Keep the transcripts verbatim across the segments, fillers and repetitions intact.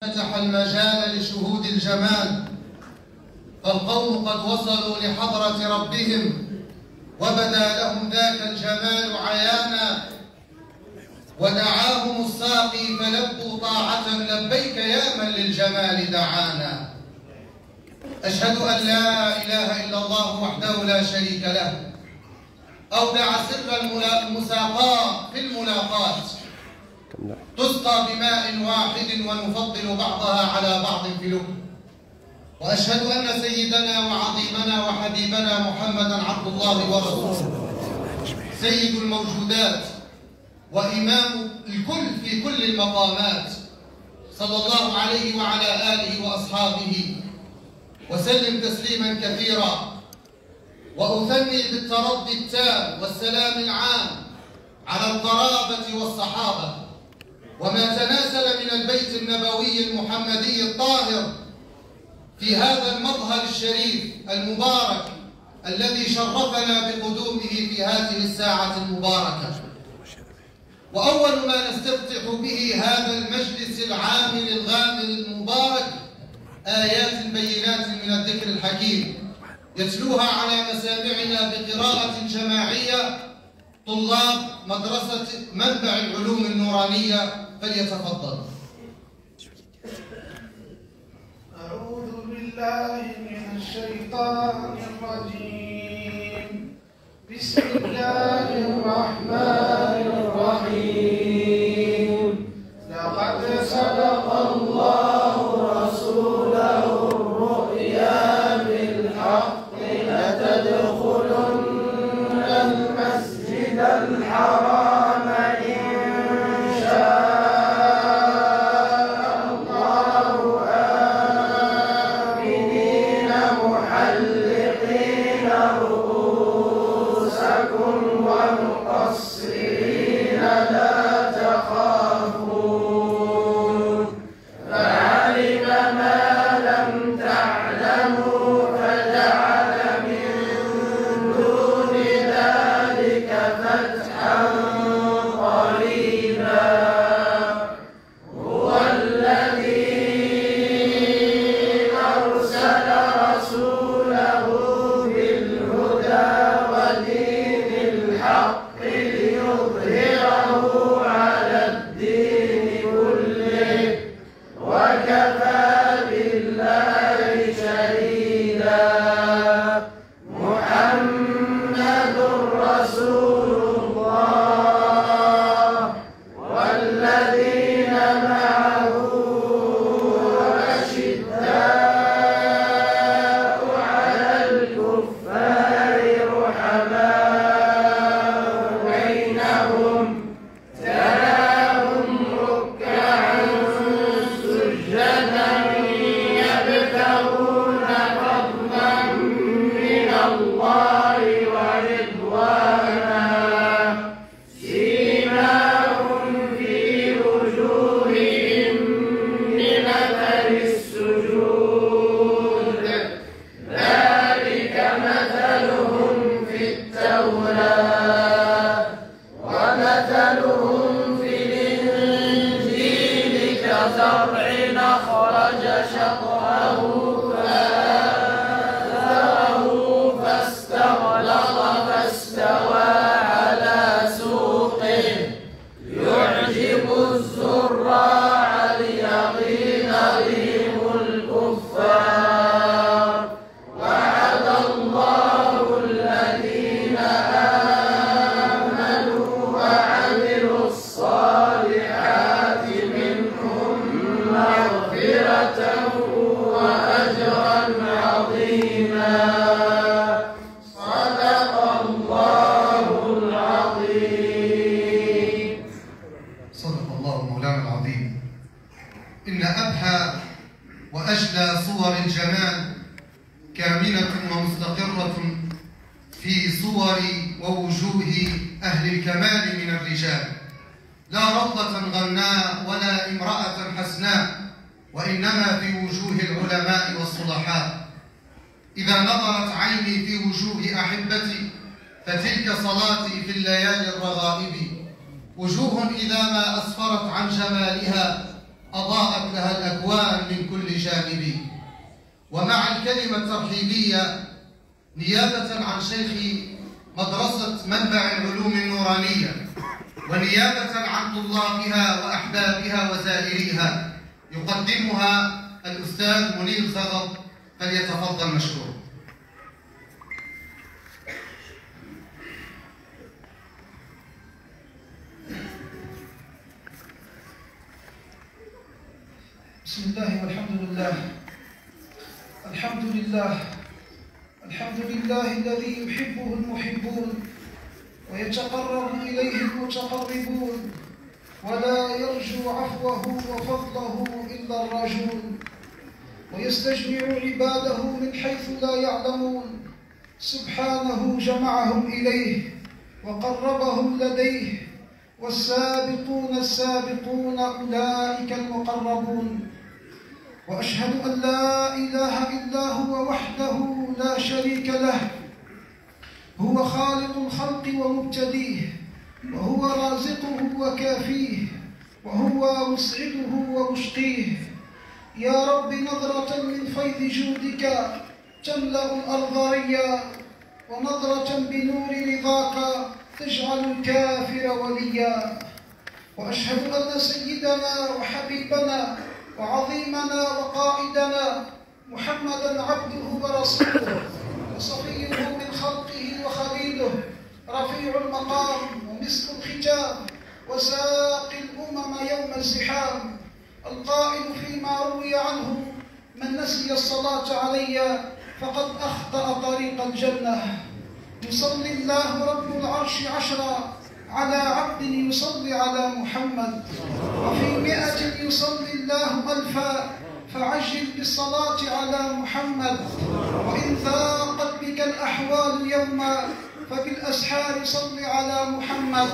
فتح المجال لشهود الجمال، فالقوم قد وصلوا لحضرة ربهم وبدا لهم ذاك الجمال عيانا، ودعاهم الساقي فلبوا طاعة لبيك يا من للجمال دعانا. أشهد أن لا إله إلا الله وحده لا شريك له، أودع سر المساقاة في الملاقات، تسقى بماء واحد ونفضل بعضها على بعض في لب. وأشهد أن سيدنا وعظيمنا وحبيبنا محمدا عبد الله ورسوله، سيد الموجودات وإمام الكل في كل المقامات، صلى الله عليه وعلى آله وأصحابه وسلم تسليما كثيرا. وأثني بالترضي التام والسلام العام على القرابة والصحابة وما تناسل من البيت النبوي المحمدي الطاهر في هذا المظهر الشريف المبارك الذي شرفنا بقدومه في هذه الساعة المباركة. وأول ما نستفتح به هذا المجلس العامل الغامر المبارك آيات بينات من الذكر الحكيم يتلوها على مسامعنا بقراءة جماعية طلاب مدرسة منبع العلوم النورانية، فليتفضل. أعوذ بالله من الشيطان الرجيم. بسم الله الرحمن الرحيم. لقد صدق الله رسوله الرؤيا بالحق لتدخلن المسجد الحرام إن شاء الله آمنين محلقين رؤوسكم ومقصرين لا تخافون، فعلم ما لم تعلموا فجعل من دون ذلك فتحا قريبا. هو الذي أرسل رسوله بالهدى ودين الحق ليظهره على الدين كله وكفى بالله شهيدا. محمد رسول الله والذين معه أشداء على الكفار رحماء بينهم، تراهم ركعا سجدا يبتغون فضلا من الله ورضوانا، سيماهم في وجوههم من أثر السجود، ذلك مثلهم في التوراة ومثلهم في الإنجيل كزرع أخرج شطأه فآزره فاستغلظ فاستوى على سوقه يعجب الزراع ليغيظ بهم الكفار. وعد الله الذين آمنوا وعملوا الصالحات منهم مغفرة وأجرا عظيما. صدق الله العظيم. صدق الله مولانا العظيم. إن أبهى وأجلى صور الجمال كامنة ومستقرة في صور ووجوه أهل الكمال من الرجال، لا روضة غناء ولا امرأة حسناء، وإنما في وجوه العلماء والصلحاء. إذا نظرت عيني في وجوه أحبتي فتلك صلاتي في الليالي الرغائب، وجوه إذا ما أسفرت عن جمالها أضاءت لها الأكوان من كل جانب. ومع الكلمة الترحيبية نيابة عن شيخ مدرسة منبع العلوم النورانية ونيابة عن طلابها وأحبابها وزائريها يقدمها الأستاذ منير زغب، فليتفضل مشكور. بسم الله والحمد لله. الحمد لله الحمد لله الذي يحبه المحبون ويتقرب إليه المتقربون، ولا يرجو عفوه وفضله إلا الراجون، ويستجمع عباده من حيث لا يعلمون. سبحانه جمعهم إليه وقربهم لديه، والسابقون السابقون أولئك المقربون. وأشهد أن لا إله إلا هو وحده لا شريك له، هو خالق الخلق ومبتديه، وهو رازقه وكافيه، وهو مسعده ومشقيه. يا رب نظرة من فيض جودك تملأ الأرض ريا، ونظرة بنور رضاك تجعل الكافر وليا. وأشهد أن سيدنا وحبيبنا وعظيمنا وقائدنا محمدا عبده ورسوله وصفيه من خلقه وخليله، رفيع المقام ومسك الختام وساقي الأمم يوم الزحام، القائل فيما روي عنه: من نسي الصلاة علي فقد أخطأ طريق الجنة. يصلي الله رب العرش عشرا على عبد يصلي على محمد، وفي مئة يصلي الله ألفا، فعجل بالصلاة على محمد. وإن ضاقت بك الأحوال يوما فبالأسحار صل على محمد،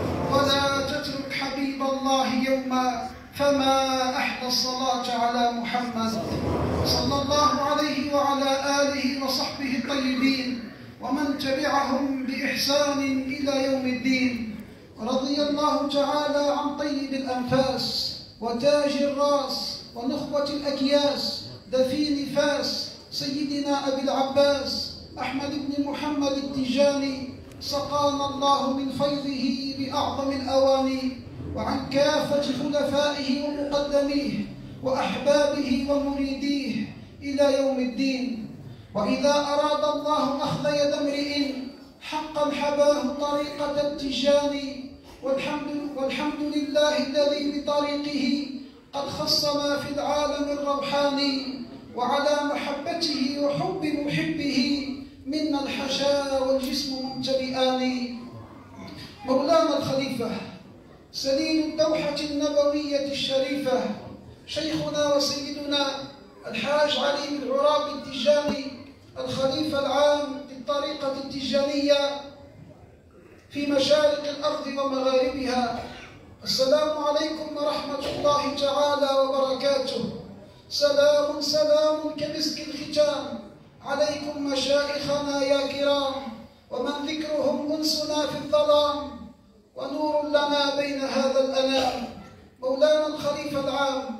ولا تترك حبيب الله يوما فما أحلى الصلاة على محمد. صلى الله عليه وعلى آله وصحبه الطيبين ومن تبعهم بإحسان إلى يوم الدين. رضي الله تعالى عن طيب الأنفاس وتاج الراس ونخبة الأكياس دفين فاس سيدنا أبي العباس أحمد بن محمد التجاني، سقانا الله من فيضه بأعظم الأواني، وعن كافة خلفائه ومقدميه وأحبابه ومريديه إلى يوم الدين. وإذا أراد الله أخذ يد امرئ حقا حباه طريقة التجاني، والحمد, والحمد لله الذي بطريقه قد خصنا في العالم الروحاني، وعلى محبته وحب محبه منا الحشا والجسم ممتلئان. مولانا الخليفة سليل الدوحة النبوية الشريفة، شيخنا وسيدنا الحاج علي بن عرابي التجاني، الخليفة العام للطريقة التجانية في مشارق الأرض ومغاربها. السلام عليكم ورحمة الله تعالى وبركاته. سلام سلام كمسك الختام عليكم مشايخنا يا كرام، ومن ذكرهم أنسنا في الظلام ونور لنا بين هذا الأنام. مولانا الخليفة العام،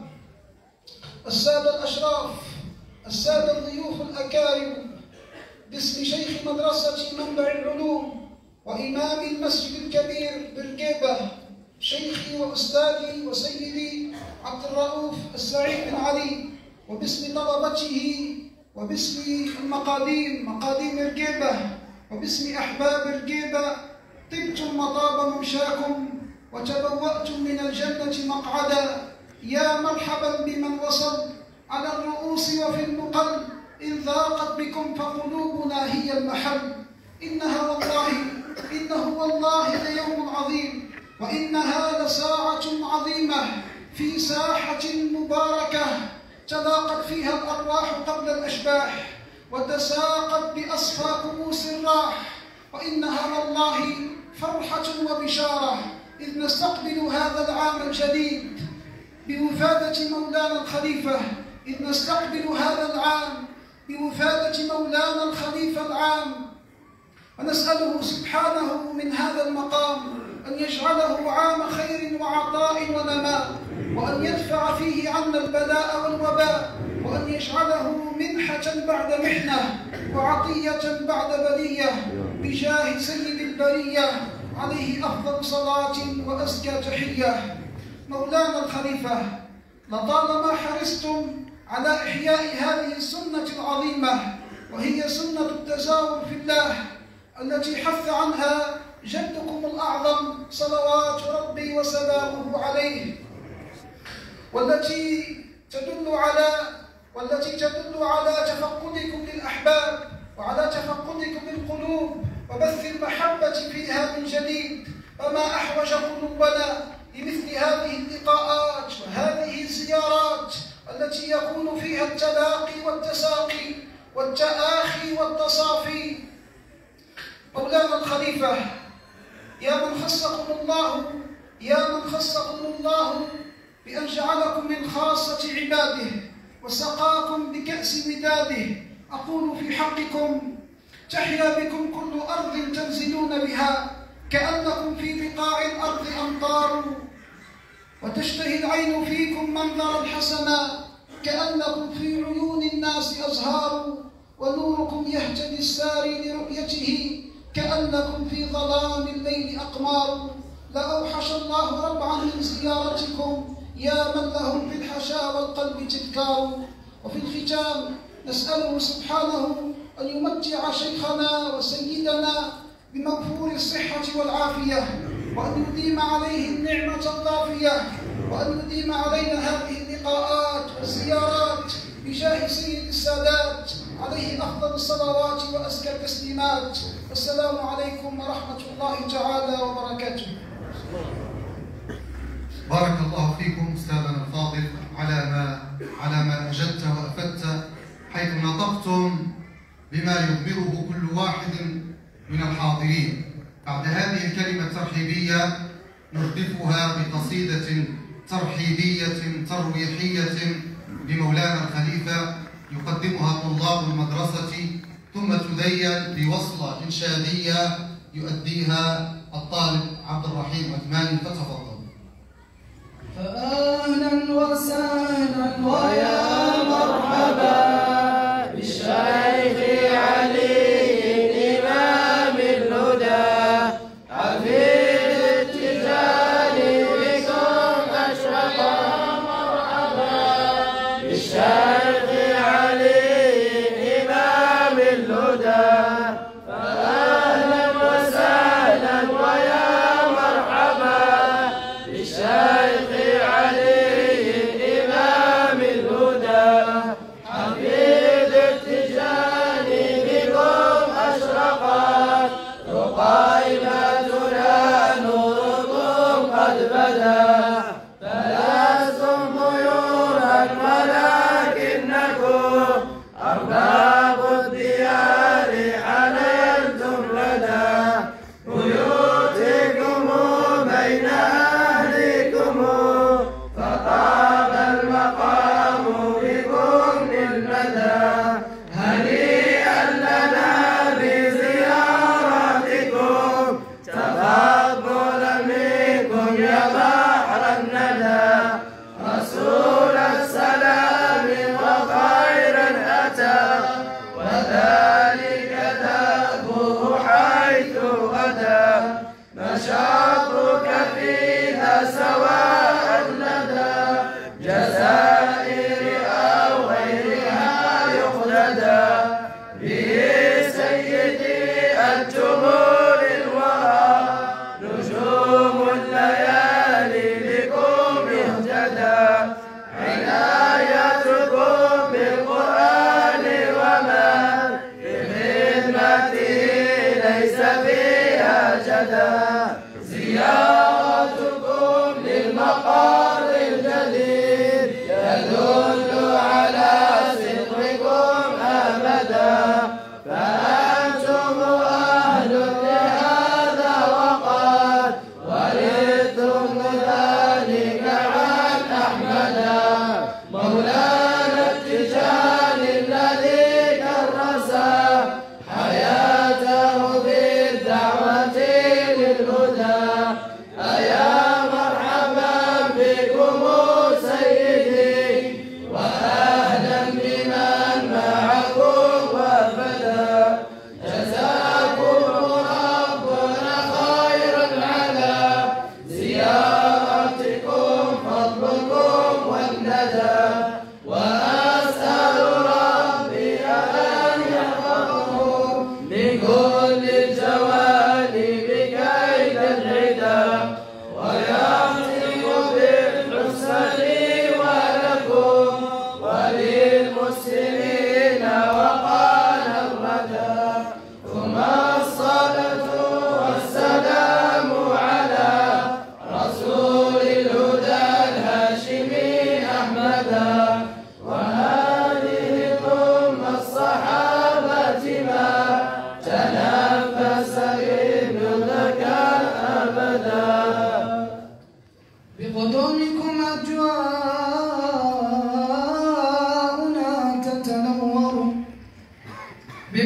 السادة الأشراف، السادة الضيوف الأكارم، باسم شيخ مدرسة منبع العلوم وإمام المسجد الكبير بالجيبة، شيخي وأستاذي وسيدي عبد الرؤوف السعيد بن علي، وباسم طلبته وباسم المقاديم مقاديم الجيبة وباسم أحباب الجيبة، طبتم وطاب ممشاكم وتبوأتم من الجنة مقعدا. يا مرحبا بمن وصل على الرؤوس وفي النقل، إن ضاقت بكم فقلوبنا هي المحل. إنها والله إنه والله ليوم عظيم، وإنها لساعة عظيمة في ساحة مباركة تلاقت فيها الأرواح قبل الأشباح، وتساقت بأصفى كؤوس الراح. وإنها والله فرحة وبشارة، إذ نستقبل هذا العام الجديد بوفادة مولانا الخليفة، إذ نستقبل هذا العام بوفادة مولانا الخليفة العام، ونسأله سبحانه من هذا المقام أن يجعله عام خير وعطاء ونماء، وأن يدفع فيه عنا البلاء والوباء، وأن يجعله منحة بعد محنة وعطية بعد بلية، بجاه سيد البرية عليه أفضل صلاة وأزكى تحية. مولانا الخليفة، لطالما حرصتم على إحياء هذه السنة العظيمة، وهي سنة التزاور في الله التي حث عنها جدكم الأعظم صلوات ربي وسلامه عليه، والتي تدل على والتي تدل على تفقدكم للأحباب وعلى تفقدكم للقلوب وبث المحبة فيها من جديد. فما أحوج قلوبنا لمثل هذه اللقاءات وهذه الزيارات التي يكون فيها التلاقي والتساقي والتآخي والتصافي. مولانا الخليفة، يا من خصكم الله يا من خصكم الله بأن جعلكم من خاصة عباده وسقاكم بكأس وداده، أقول في حقكم: تحيا بكم كل أرض تنزلون بها، كأنكم في بقاع الأرض أمطار، وتشتهي العين فيكم منظرا حسنا، كأنكم في عيون الناس أزهار، ونوركم يهتدي الساري لرؤيته، كأنكم في ظلام الليل أقمار. لأوحش الله ربعا من زيارتكم، يا من له في الحشا والقلب تذكار. وفي الختام نسأله سبحانه أن يمتع شيخنا وسيدنا بموفور الصحة والعافية، وأن يديم عليه النعمة الضافية، وأن يديم علينا هذه اللقاءات والزيارات بجاه سيد السادات عليه أفضل الصلوات وأزكى التسليمات. والسلام عليكم ورحمة الله تعالى وبركاته. بارك الله فيكم أستاذنا الفاضل على ما على ما أجدت وأفدت، حيث نطقتم بما يضمره كل واحد من الحاضرين. بعد هذه الكلمة الترحيبية نردفها بقصيدة ترحيبية ترويحية لمولانا الخليفة يقدمها طلاب المدرسة، ثم تذيل بوصلة إنشادية يؤديها الطالب عبد الرحيم عثماني، فتفضل. فأهلا وسهلا ويا مرحبا بالشيخ علي إمام الهدى، حفيد التجار بكم أشرقا. مرحبا بالشيخ علي إمام الهدى، فأهلا وسهلا ويا مرحبا بالشيخ علي إمام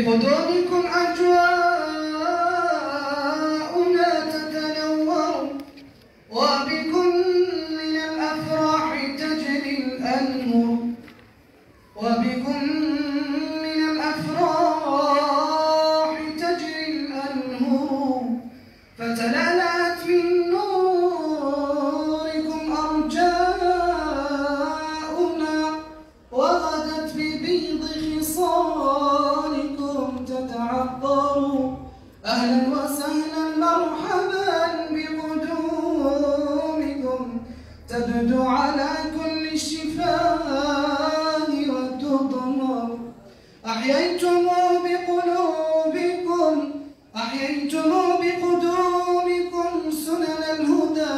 بقدومكم أجواؤنا تتنور، وبكم من الأفراح تجري الأنهر، وبكم من الأفراح تجري الأنهر، فتلالت من نوركم أرجاؤنا، وغدت ببيض خصالكم تتعطر. أهلا وسهلا مرحبا بقدومكم، تبدو على كل الشفاه والتضمر. أحييتم بقلوبكم أحييتم بقدومكم سنن الهدى،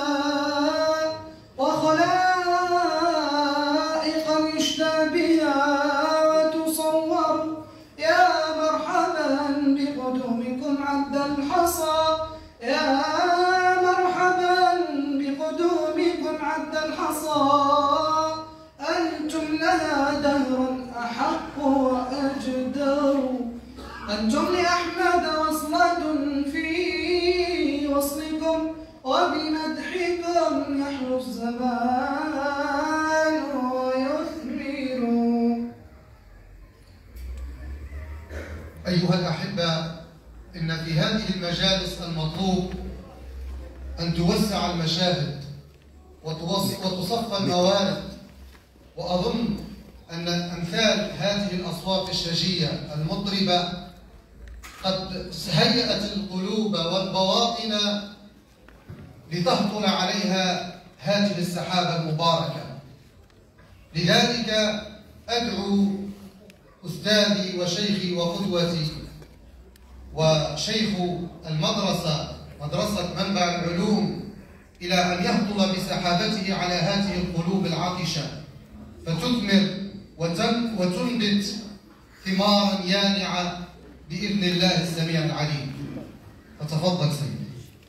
وخلائق يشتى بها وتصور. يا مرحبا بقدومكم عد الحصى، يا مرحبا بقدومكم عد الحصى. أنتم لها دهر أحق وأجدر، أنتم لأحمد وصلة في وصلكم، وبمدحكم يحلو الزمان ويثمر. أيها الأحبة، إن في هذه المجالس المطلوب أن توسع المشاهد وتصفى الموارد، وأظن أن أمثال هذه الأصوات الشجية المطربة قد هيأت القلوب والبواطن لتهطل عليها هذه السحابة المباركة. لذلك أدعو أستاذي وشيخي وقدوتي وشيخ المدرسة، مدرسة منبع العلوم، إلى أن يهطل بسحابته على هذه القلوب العطشة، فتثمر وتنبت ثمارا يانعة بإذن الله السميع العليم. فتفضل سيدي.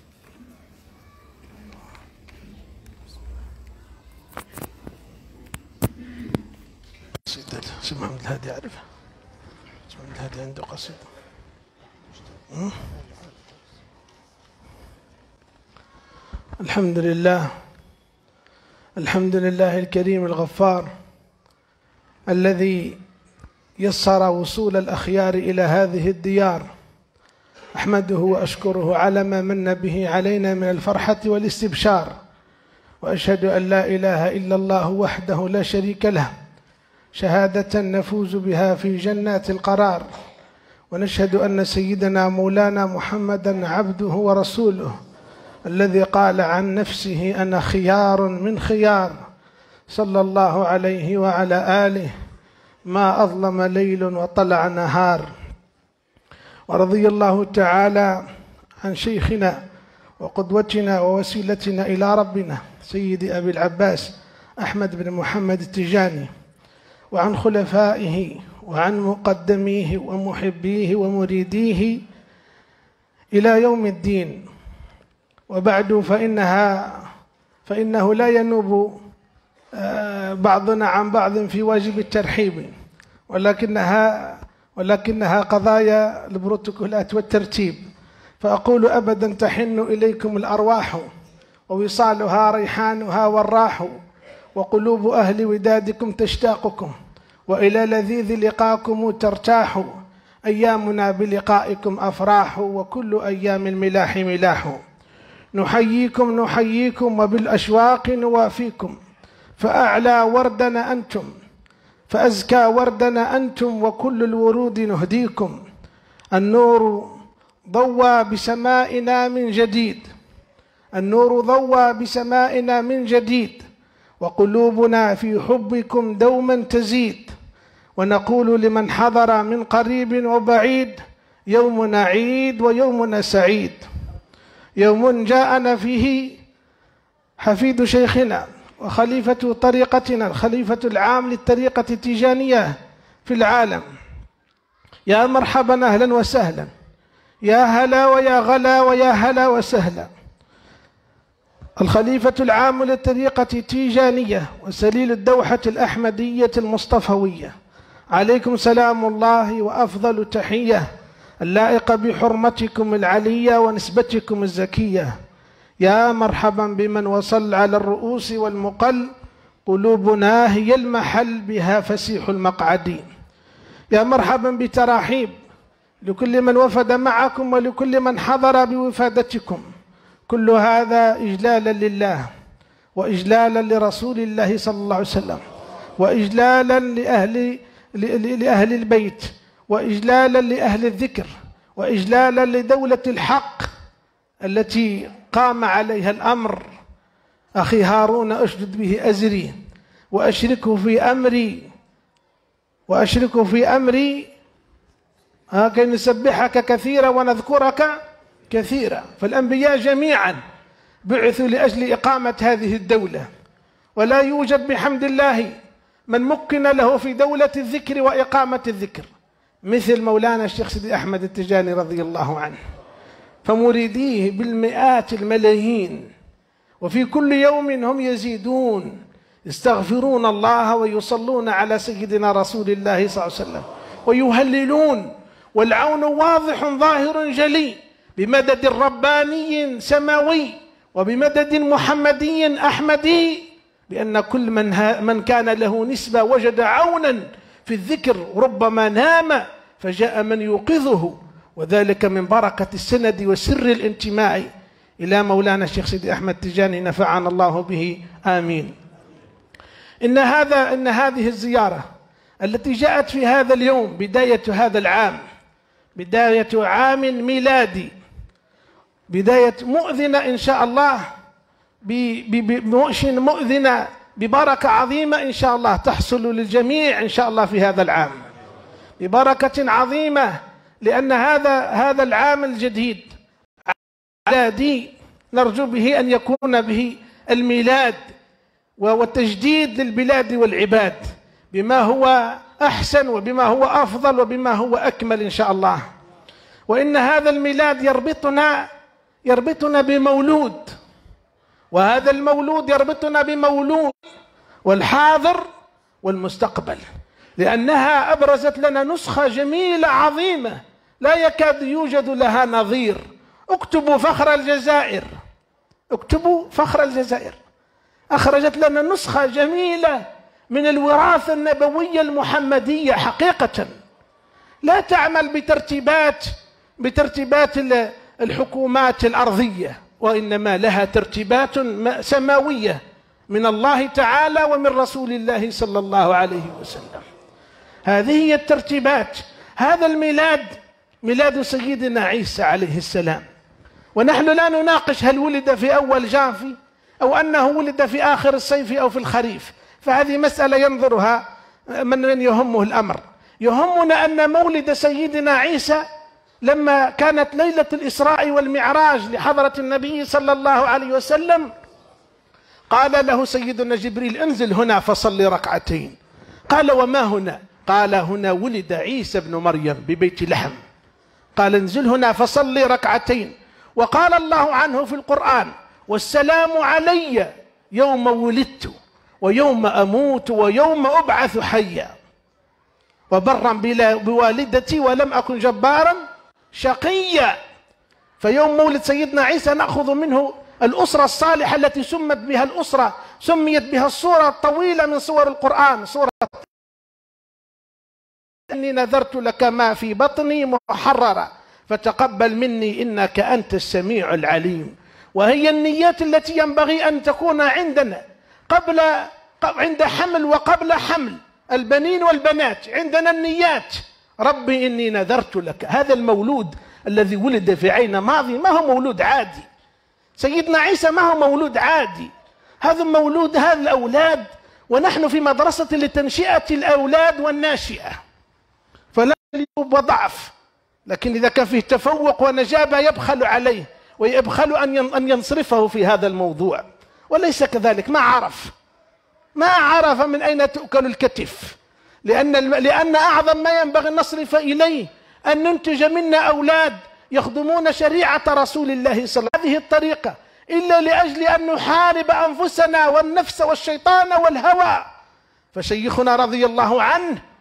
قصيدة سيد محمد الهادي أعرفها. سيد محمد الهادي عنده قصيدة. الحمد لله الحمد لله الكريم الغفار، الذي يسر وصول الأخيار إلى هذه الديار. أحمده وأشكره على ما من به علينا من الفرحة والاستبشار، وأشهد أن لا إله إلا الله وحده لا شريك له، شهادة نفوز بها في جنات القرار. ونشهد أن سيدنا مولانا محمدا عبده ورسوله، الذي قال عن نفسه أنا خيار من خيار، صلى الله عليه وعلى آله ما أظلم ليل وطلع نهار. ورضي الله تعالى عن شيخنا وقدوتنا ووسيلتنا إلى ربنا سيد أبي العباس أحمد بن محمد التجاني، وعن خلفائه وعن مقدميه ومحبيه ومريديه إلى يوم الدين. وبعد فإنها فإنه لا ينوب بعضنا عن بعض في واجب الترحيب، ولكنها ولكنها قضايا البروتوكولات والترتيب. فأقول أبدا تحن إليكم الأرواح، ووصالها ريحانها والراح، وقلوب أهل ودادكم تشتاقكم، وإلى لذيذ لقاكم ترتاح. أيامنا بلقائكم أفراح، وكل أيام الملاح ملاح. نحييكم نحييكم وبالأشواق نوافيكم، فأعلى وردنا أنتم فأزكى وردنا أنتم، وكل الورود نهديكم. النور ضوى بسمائنا من جديد النور ضوى بسمائنا من جديد، وقلوبنا في حبكم دوما تزيد. ونقول لمن حضر من قريب وبعيد، يومنا عيد ويومنا سعيد. يوم جاءنا فيه حفيد شيخنا وخليفة طريقتنا، الخليفة العام للطريقة التيجانية في العالم. يا مرحبا أهلا وسهلا، يا هلا ويا غلا ويا هلا وسهلا. الخليفة العام للطريقة التيجانية وسليل الدوحة الأحمدية المصطفوية، عليكم سلام الله وأفضل تحية اللائقة بحرمتكم العلية ونسبتكم الزكية. يا مرحبا بمن وصل على الرؤوس والمقل، قلوبنا هي المحل بها فسيح المقعد. يا مرحبا بتراحيب لكل من وفد معكم ولكل من حضر بوفادتكم، كل هذا إجلالا لله وإجلالا لرسول الله صلى الله عليه وسلم، وإجلالا لأهل لأهل البيت، وإجلالا لأهل الذكر، وإجلالا لدولة الحق التي قام عليها الأمر. أخي هارون أشدد به أزري وأشركه في أمري وأشركه في أمري كي نسبحك كثيرا ونذكرك كثيرا. فالأنبياء جميعا بعثوا لأجل إقامة هذه الدولة، ولا يوجد بحمد الله من مكن له في دولة الذكر وإقامة الذكر مثل مولانا الشيخ سيدي أحمد التجاني رضي الله عنه، فمريديه بالمئات الملايين، وفي كل يوم هم يزيدون يستغفرون الله ويصلون على سيدنا رسول الله صلى الله عليه وسلم ويهللون، والعون واضح ظاهر جلي بمدد رباني سماوي وبمدد محمدي أحمدي، بأن كل من, من كان له نسبة وجد عونا في الذكر، ربما نام فجاء من يوقظه، وذلك من بركة السند وسر الانتماء إلى مولانا الشيخ سيدي أحمد التجاني نفعنا الله به آمين. إن هذا إن هذه الزيارة التي جاءت في هذا اليوم بداية هذا العام، بداية عام ميلادي، بداية مؤذنة إن شاء الله، بمؤشن مؤذنة ببركة عظيمة إن شاء الله تحصل للجميع إن شاء الله في هذا العام، ببركة عظيمة، لأن هذا هذا العام الجديد ميلادي نرجو به أن يكون به الميلاد والتجديد للبلاد والعباد بما هو أحسن وبما هو أفضل وبما هو أكمل إن شاء الله. وإن هذا الميلاد يربطنا يربطنا بمولود، وهذا المولود يربطنا بمولود والحاضر والمستقبل، لأنها أبرزت لنا نسخة جميلة عظيمة لا يكاد يوجد لها نظير. اكتبوا فخر الجزائر، اكتبوا فخر الجزائر، أخرجت لنا نسخة جميلة من الوراثة النبوية المحمدية حقيقة، لا تعمل بترتيبات بترتيبات الحكومات الأرضية، وإنما لها ترتيبات سماوية من الله تعالى ومن رسول الله صلى الله عليه وسلم. هذه هي الترتيبات. هذا الميلاد ميلاد سيدنا عيسى عليه السلام، ونحن لا نناقش هل ولد في أول جافي أو أنه ولد في آخر الصيف أو في الخريف، فهذه مسألة ينظرها من يهمه الأمر. يهمنا أن مولد سيدنا عيسى لما كانت ليلة الإسراء والمعراج لحضرة النبي صلى الله عليه وسلم، قال له سيدنا جبريل انزل هنا فصل ركعتين. قال وما هنا؟ قال هنا ولد عيسى بن مريم ببيت لحم. قال انزل هنا فصل ركعتين. وقال الله عنه في القرآن والسلام علي يوم ولدت ويوم أموت ويوم أبعث حيا وبرا بوالدتي ولم أكن جبارا شقيا. فيوم مولد سيدنا عيسى نأخذ منه الأسرة الصالحة التي سمت بها الأسرة سميت بها الصورة الطويلة من صور القرآن، صورة إني نذرت لك ما في بطني محررا فتقبل مني إنك أنت السميع العليم. وهي النيات التي ينبغي أن تكون عندنا قبل عند حمل وقبل حمل البنين والبنات، عندنا النيات. ربي إني نذرت لك. هذا المولود الذي ولد في عين ماضي ما هو مولود عادي، سيدنا عيسى ما هو مولود عادي، هذا مولود هذا الأولاد، ونحن في مدرسة لتنشئة الأولاد والناشئة، فلا يلوب وضعف، لكن إذا كان فيه تفوق ونجابة يبخل عليه ويبخل أن ينصرفه في هذا الموضوع، وليس كذلك. ما عرف ما عرف من أين تؤكل الكتف، لأن لأن أعظم ما ينبغي أن نصرف إليه أن ننتج منا أولاد يخدمون شريعة رسول الله صلى الله عليه وسلم هذه الطريقة، إلا لأجل أن نحارب أنفسنا والنفس والشيطان والهوى. فشيخنا رضي الله عنه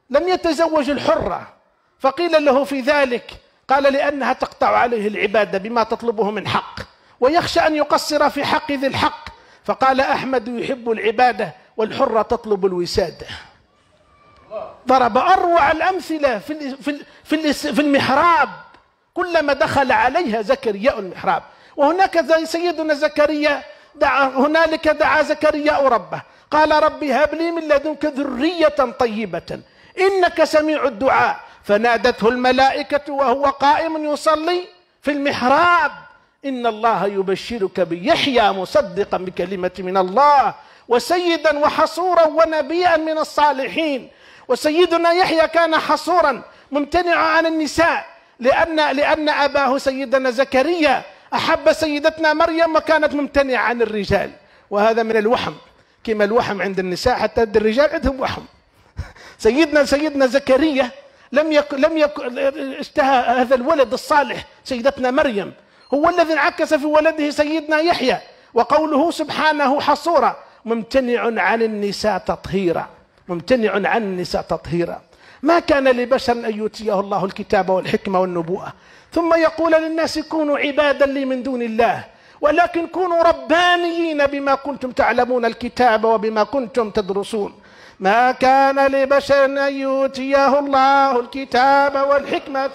لم يتزوج الحرة، فقيل له في ذلك قال لأنها تقطع عليه العبادة بما تطلبه من حق ويخشى أن يقصر في حق ذي الحق، فقال أحمد يحب العبادة والحرة تطلب الوسادة. ضرب أروع الأمثلة في في في المحراب، كلما دخل عليها زكريا المحراب. وهناك سيدنا زكريا دعا، هنالك دعا زكريا ربه قال ربي هب لي من لدنك ذرية طيبة إنك سميع الدعاء، فنادته الملائكة وهو قائم يصلي في المحراب إن الله يبشرك بيحيى مصدقا بكلمة من الله وسيدا وحصورا ونبيا من الصالحين. وسيدنا يحيى كان حصورا ممتنعا عن النساء لأن لأن أباه سيدنا زكريا أحب سيدتنا مريم وكانت ممتنعة عن الرجال، وهذا من الوحم، كما الوحم عند النساء حتى عند الرجال عندهم وحم. سيدنا سيدنا زكريا لم يكن لم يكن اشتهى هذا الولد الصالح سيدتنا مريم، هو الذي انعكس في ولده سيدنا يحيى. وقوله سبحانه حصورا ممتنع عن النساء تطهيرا، ممتنع عن النساء تطهيرا. ما كان لبشر أن يؤتيه الله الكتاب والحكمة والنبوءة ثم يقول للناس كونوا عبادا لي من دون الله، ولكن كونوا ربانيين بما كنتم تعلمون الكتاب وبما كنتم تدرسون. ما كان لبشر أن يؤتيه الله الكتاب والحكمة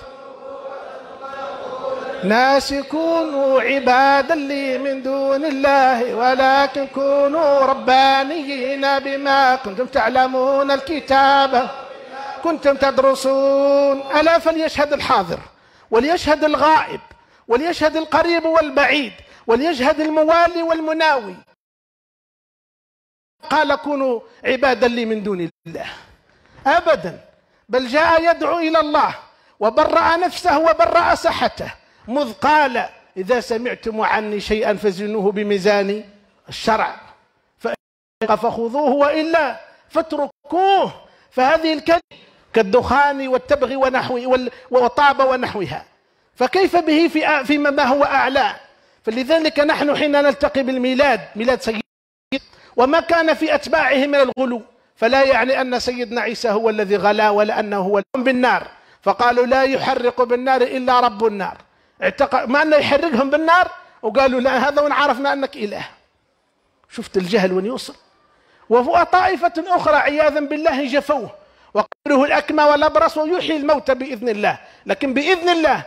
ناس كونوا عبادا لي من دون الله ولكن كونوا ربانيين بما كنتم تعلمون الكتاب كنتم تدرسون. ألا فليشهد الحاضر وليشهد الغائب وليشهد القريب والبعيد وليشهد الموالي والمناوي. قال كونوا عبادا لي من دون الله أبدا، بل جاء يدعو إلى الله وبرأ نفسه وبرأ سحته، مذ قال إذا سمعتم عني شيئا فزنوه بميزان الشرع فخذوه وإلا فاتركوه. فهذه الكلمة كالدخان والتبغ ونحوه وطاب ونحوها، فكيف به في فيما هو أعلى؟ فلذلك نحن حين نلتقي بالميلاد ميلاد سيدنا وما كان في أتباعه من الغلو، فلا يعني أن سيدنا عيسى هو الذي غلا ولا أنه هو بالنار، فقالوا لا يحرق بالنار إلا رب النار، اعتقد ما أنه يحرقهم بالنار وقالوا لا هذا وإن عرفنا أنك إله. شفت الجهل وين يوصل. وطائفة أخرى عياذا بالله جفوه وقبله الأكمى والأبرص ويحيي الموت بإذن الله، لكن بإذن الله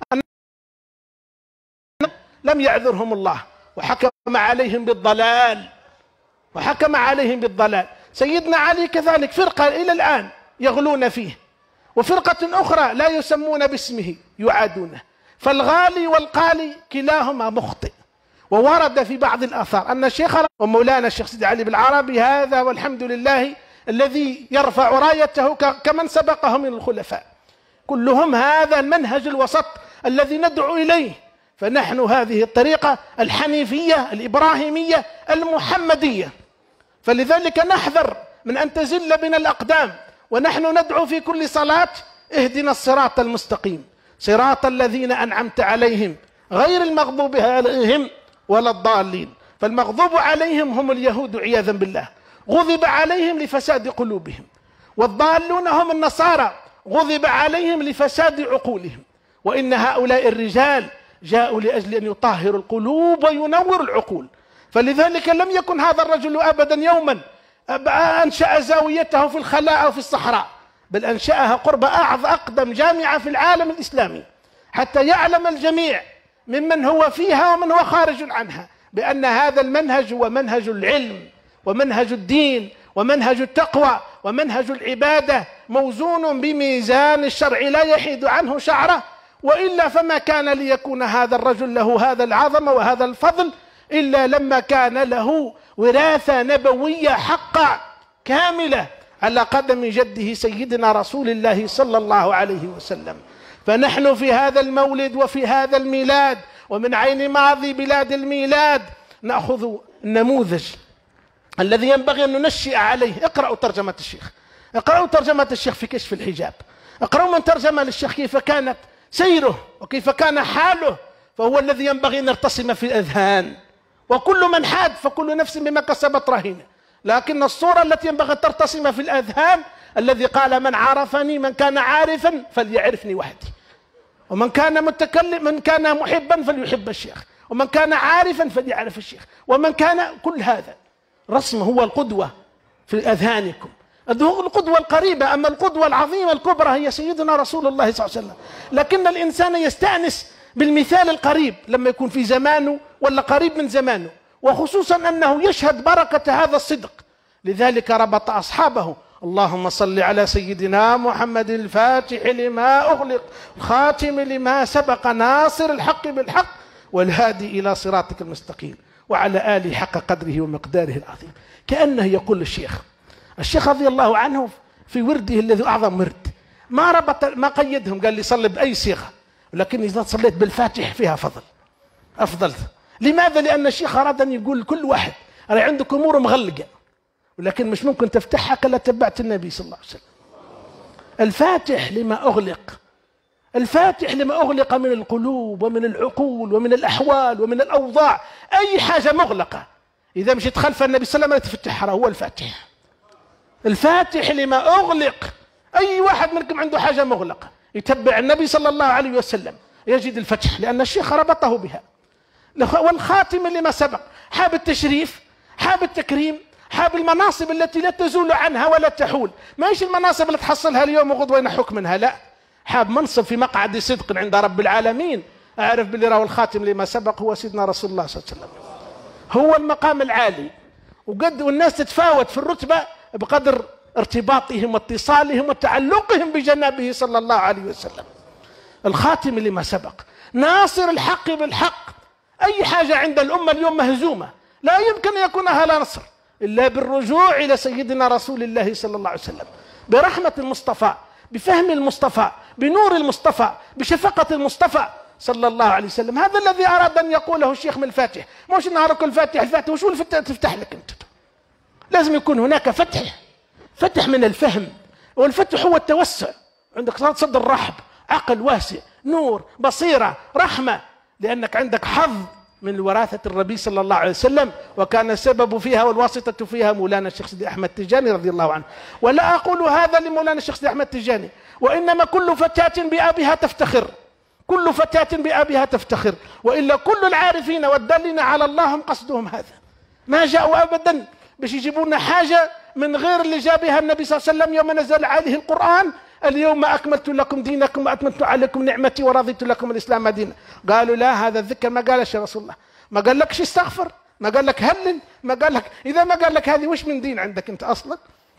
لم يعذرهم الله وحكم عليهم بالضلال وحكم عليهم بالضلال. سيدنا علي كذلك فرقة إلى الآن يغلون فيه، وفرقة أخرى لا يسمون باسمه يعادونه. فالغالي والقالي كلاهما مخطئ. وورد في بعض الآثار أن الشيخ ومولانا الشيخ سيدي علي بالعربي هذا والحمد لله الذي يرفع رايته كمن سبقه من الخلفاء كلهم هذا المنهج الوسط الذي ندعو إليه. فنحن هذه الطريقة الحنيفية الإبراهيمية المحمدية، فلذلك نحذر من أن تزل بنا الأقدام، ونحن ندعو في كل صلاة اهدنا الصراط المستقيم صراط الذين أنعمت عليهم غير المغضوب عليهم ولا الضالين. فالمغضوب عليهم هم اليهود عياذا بالله، غضب عليهم لفساد قلوبهم، والضالون هم النصارى غضب عليهم لفساد عقولهم. وإن هؤلاء الرجال جاءوا لأجل أن يطهروا القلوب وينوروا العقول. فلذلك لم يكن هذا الرجل أبدا يوما أنشأ زاويته في الخلاء أو في الصحراء، بل أنشأها قرب أعظم أقدم جامعة في العالم الإسلامي حتى يعلم الجميع ممن هو فيها ومن هو خارج عنها بأن هذا المنهج هو منهج العلم ومنهج الدين ومنهج التقوى ومنهج العبادة موزون بميزان الشرع لا يحيد عنه شعرة. وإلا فما كان ليكون هذا الرجل له هذا العظمة وهذا الفضل إلا لما كان له وراثة نبوية حقا كاملة على قدم جده سيدنا رسول الله صلى الله عليه وسلم. فنحن في هذا المولد وفي هذا الميلاد ومن عين ماضي بلاد الميلاد نأخذ النموذج الذي ينبغي أن ننشئ عليه. اقرأوا ترجمة الشيخ، اقرأوا ترجمة الشيخ في كشف الحجاب، اقرأوا من ترجمة للشيخ كيف كانت سيره وكيف كان حاله، فهو الذي ينبغي أن يرتسم في الأذهان. وكل من حاد فكل نفس بما كسبت رهينة، لكن الصورة التي ينبغي أن ترتسم في الأذهان الذي قال من عرفني من كان عارفا فليعرفني وحدي، ومن كان متكلم من كان محبا فليحب الشيخ، ومن كان عارفا فليعرف الشيخ، ومن كان كل هذا رسم هو القدوة في أذهانكم، القدوة القريبة. أما القدوة العظيمة الكبرى هي سيدنا رسول الله صلى الله عليه وسلم. لكن الإنسان يستأنس بالمثال القريب لما يكون في زمانه ولا قريب من زمانه، وخصوصا أنه يشهد بركة هذا الصدق. لذلك ربط أصحابه: اللهم صل على سيدنا محمد الفاتح لما أغلق الخاتم لما سبق ناصر الحق بالحق والهادي إلى صراطك المستقيم وعلى آله حق قدره ومقداره العظيم. كأنه يقول الشيخ الشيخ رضي الله عنه في ورده الذي أعظم ورد ما ربط ما قيدهم، قال لي صلي بأي صيغة، ولكن إذا صليت بالفاتح فيها فضل أفضل. لماذا؟ لأن الشيخ أراد أن يقول لكل واحد أنا عندك أمور مغلقة ولكن مش ممكن تفتحها كلا تبعت النبي صلى الله عليه وسلم. الفاتح لما أغلق، الفاتح لما أغلق من القلوب ومن العقول ومن الأحوال ومن الأوضاع. أي حاجة مغلقة إذا مشيت خلف النبي صلى الله عليه وسلم تفتحها هو الفاتح. الفاتح لما أغلق، أي واحد منكم عنده حاجة مغلقة يتبع النبي صلى الله عليه وسلم يجد الفتح، لأن الشيخ ربطه بها. والخاتم لما سبق، حاب التشريف، حاب التكريم، حاب المناصب التي لا تزول عنها ولا تحول. ما هيش المناصب اللي تحصلها اليوم وغدوة ينحوك منها، لا، حاب منصب في مقعد صدق عند رب العالمين. أعرف باللي راهو الخاتم لما سبق هو سيدنا رسول الله صلى الله عليه وسلم، هو المقام العالي. وقد والناس تتفاوت في الرتبة بقدر ارتباطهم واتصالهم وتعلقهم بجنابه صلى الله عليه وسلم. الخاتم لما سبق، ناصر الحق بالحق. أي حاجة عند الأمة اليوم مهزومة لا يمكن أن يكون لها نصر إلا بالرجوع إلى سيدنا رسول الله صلى الله عليه وسلم، برحمة المصطفى، بفهم المصطفى، بنور المصطفى، بشفقة المصطفى صلى الله عليه وسلم. هذا الذي أراد أن يقوله الشيخ من الفاتح. مش نهارك الفاتح الفاتح وشو الفتح تفتح لك أنت، لازم يكون هناك فتح، فتح من الفهم. والفتح هو التوسع، عندك صدر رحب، عقل واسع، نور، بصيرة، رحمة، لأنك عندك حظ من وراثة النبي صلى الله عليه وسلم، وكان السبب فيها والواسطة فيها مولانا الشيخ سيدي أحمد التجاني رضي الله عنه. ولا أقول هذا لمولانا الشيخ سيدي أحمد التجاني، وإنما كل فتاة بأبيها تفتخر، كل فتاة بأبيها تفتخر، وإلا كل العارفين والدالين على الله هم قصدهم هذا. ما جاءوا أبدا باش يجيبوا لنا حاجة من غير اللي جابها النبي صلى الله عليه وسلم يوم نزل عليه القرآن: اليوم أكملت لكم دينكم وأتممت عليكم نعمتي ورضيت لكم الإسلام دينا. قالوا لا، هذا الذكر ما قالش يا رسول الله، ما قال لكش استغفر، ما قال لك هلل، ما قال لك. إذا ما قال لك هذه وش من دين عندك أنت أصلا؟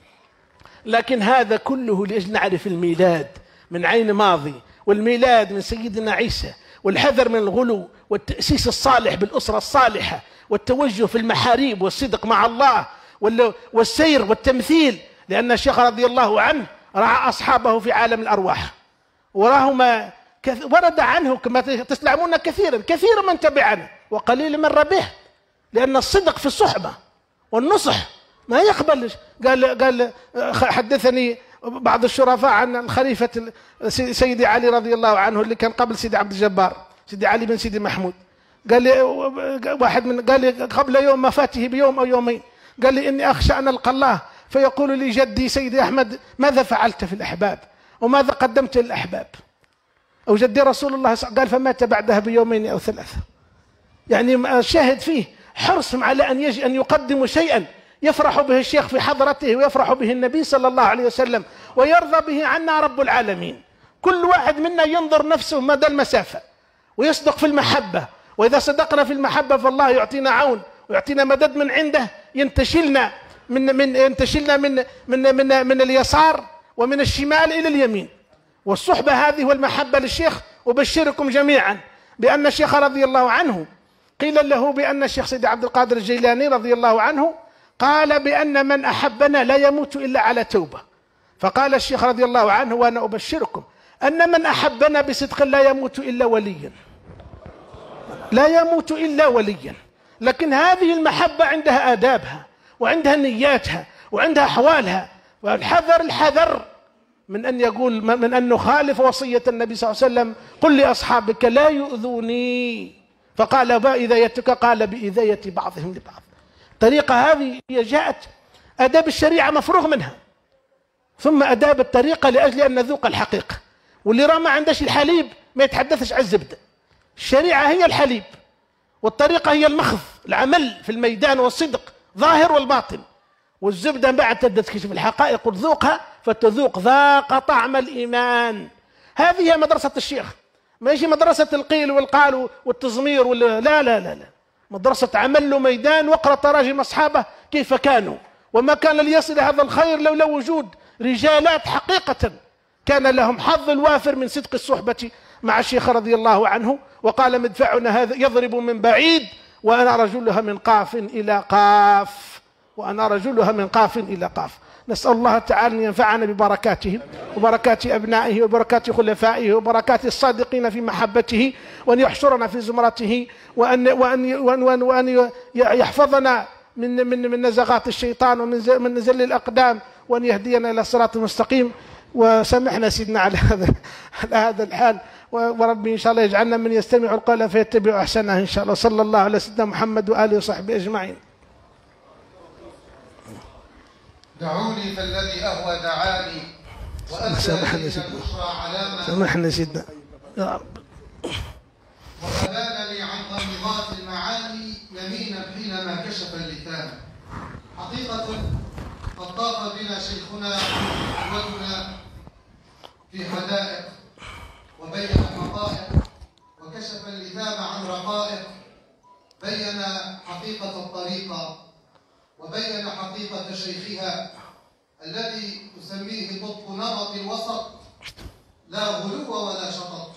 لكن هذا كله لأجل نعرف الميلاد من عين ماضي، والميلاد من سيدنا عيسى، والحذر من الغلو، والتأسيس الصالح بالأسرة الصالحة، والتوجه في المحاريب، والصدق مع الله، والسير والتمثيل. لأن الشيخ رضي الله عنه رعى أصحابه في عالم الأرواح، وراهما ورد عنه كما تسلمون كثيرا، كثير من تبعنا وقليل من ربح، لأن الصدق في الصحبة والنصح ما يقبل. قال قال حدثني بعض الشرفاء عن الخليفة سيدي علي رضي الله عنه اللي كان قبل سيدي عبد الجبار، سيدي علي بن سيدي محمود. قال لي واحد من قال لي قبل يوم وفاته بيوم أو يومين، قال لي إني أخشى أن ألقى الله فيقول لي جدي سيدي أحمد ماذا فعلت في الأحباب وماذا قدمت للأحباب؟ أو جدي رسول الله قال فمات بعدها بيومين أو ثلاثة. يعني شاهد فيه حرصهم على أن يجي أن يقدموا شيئا يفرح به الشيخ في حضرته، ويفرح به النبي صلى الله عليه وسلم، ويرضى به عنا رب العالمين. كل واحد منا ينظر نفسه مدى المسافة ويصدق في المحبة، وإذا صدقنا في المحبة فالله يعطينا عون ويعطينا مدد من عنده، ينتشلنا من من ينتشلنا من من من من اليسار ومن الشمال إلى اليمين. والصحبة هذه والمحبة للشيخ. أبشركم جميعا بأن الشيخ رضي الله عنه قيل له بأن الشيخ سيدي عبد القادر الجيلاني رضي الله عنه قال بأن من أحبنا لا يموت إلا على توبة. فقال الشيخ رضي الله عنه وأنا أبشركم أن من أحبنا بصدق لا يموت إلا وليا، لا يموت إلا وليا. لكن هذه المحبة عندها آدابها وعندها نياتها وعندها أحوالها، والحذر الحذر من أن يقول من أن نخالف وصية النبي صلى الله عليه وسلم: قل لأصحابك لا يؤذوني، فقال بإذايتك، قال بإذاية بعضهم لبعض. الطريقة هذه هي جاءت آداب الشريعة مفروغ منها، ثم أداب الطريقة لأجل أن نذوق الحقيقة. واللي راه ما عندش الحليب ما يتحدثش عن الزبدة. الشريعة هي الحليب، والطريقة هي المخض، العمل في الميدان والصدق ظاهر والباطن. والزبدة بعد تكتشف الحقائق وتذوقها فتذوق ذاق طعم الإيمان. هذه هي مدرسة الشيخ، ما يجي مدرسة القيل والقال والتزمير ولا لا لا لا لا، مدرسة عمل وميدان. واقرأ تراجم أصحابه كيف كانوا، وما كان ليصل هذا الخير لولا وجود رجالات حقيقة كان لهم حظ الوافر من صدق الصحبة مع الشيخ رضي الله عنه. وقال مدفعنا هذا يضرب من بعيد وأنا رجلها من قاف إلى قاف، وأنا رجلها من قاف إلى قاف. نسأل الله تعالى أن ينفعنا ببركاته وبركات أبنائه وبركات خلفائه وبركات الصادقين في محبته، وأن يحشرنا في زمرته، وأن وأن وأن, وأن, وأن يحفظنا من من من نزغات الشيطان ومن من نزل الأقدام، وأن يهدينا إلى الصراط المستقيم. وسامحنا سيدنا على هذا على هذا الحال، وربي إن شاء الله يجعلنا من يستمع القول فيتبع أحسنه إن شاء الله. صلى الله على سيدنا محمد وآله وصحبه أجمعين. دعوني فالذي أهوى دعاني وأبدى لي البشرى علامة. سامحنا سيدنا يا رب. وأبان لي عن غمضات المعاني يمينا حينما كشف اللسان. حقيقة قد طاف بنا شيخنا قدوتنا في حدائق وبين حقائق وكشف اللثام عن رقائق، بين حقيقة الطريقة وبين حقيقة شيخها الذي تسميه طب نمط الوسط، لا غلو ولا شطط.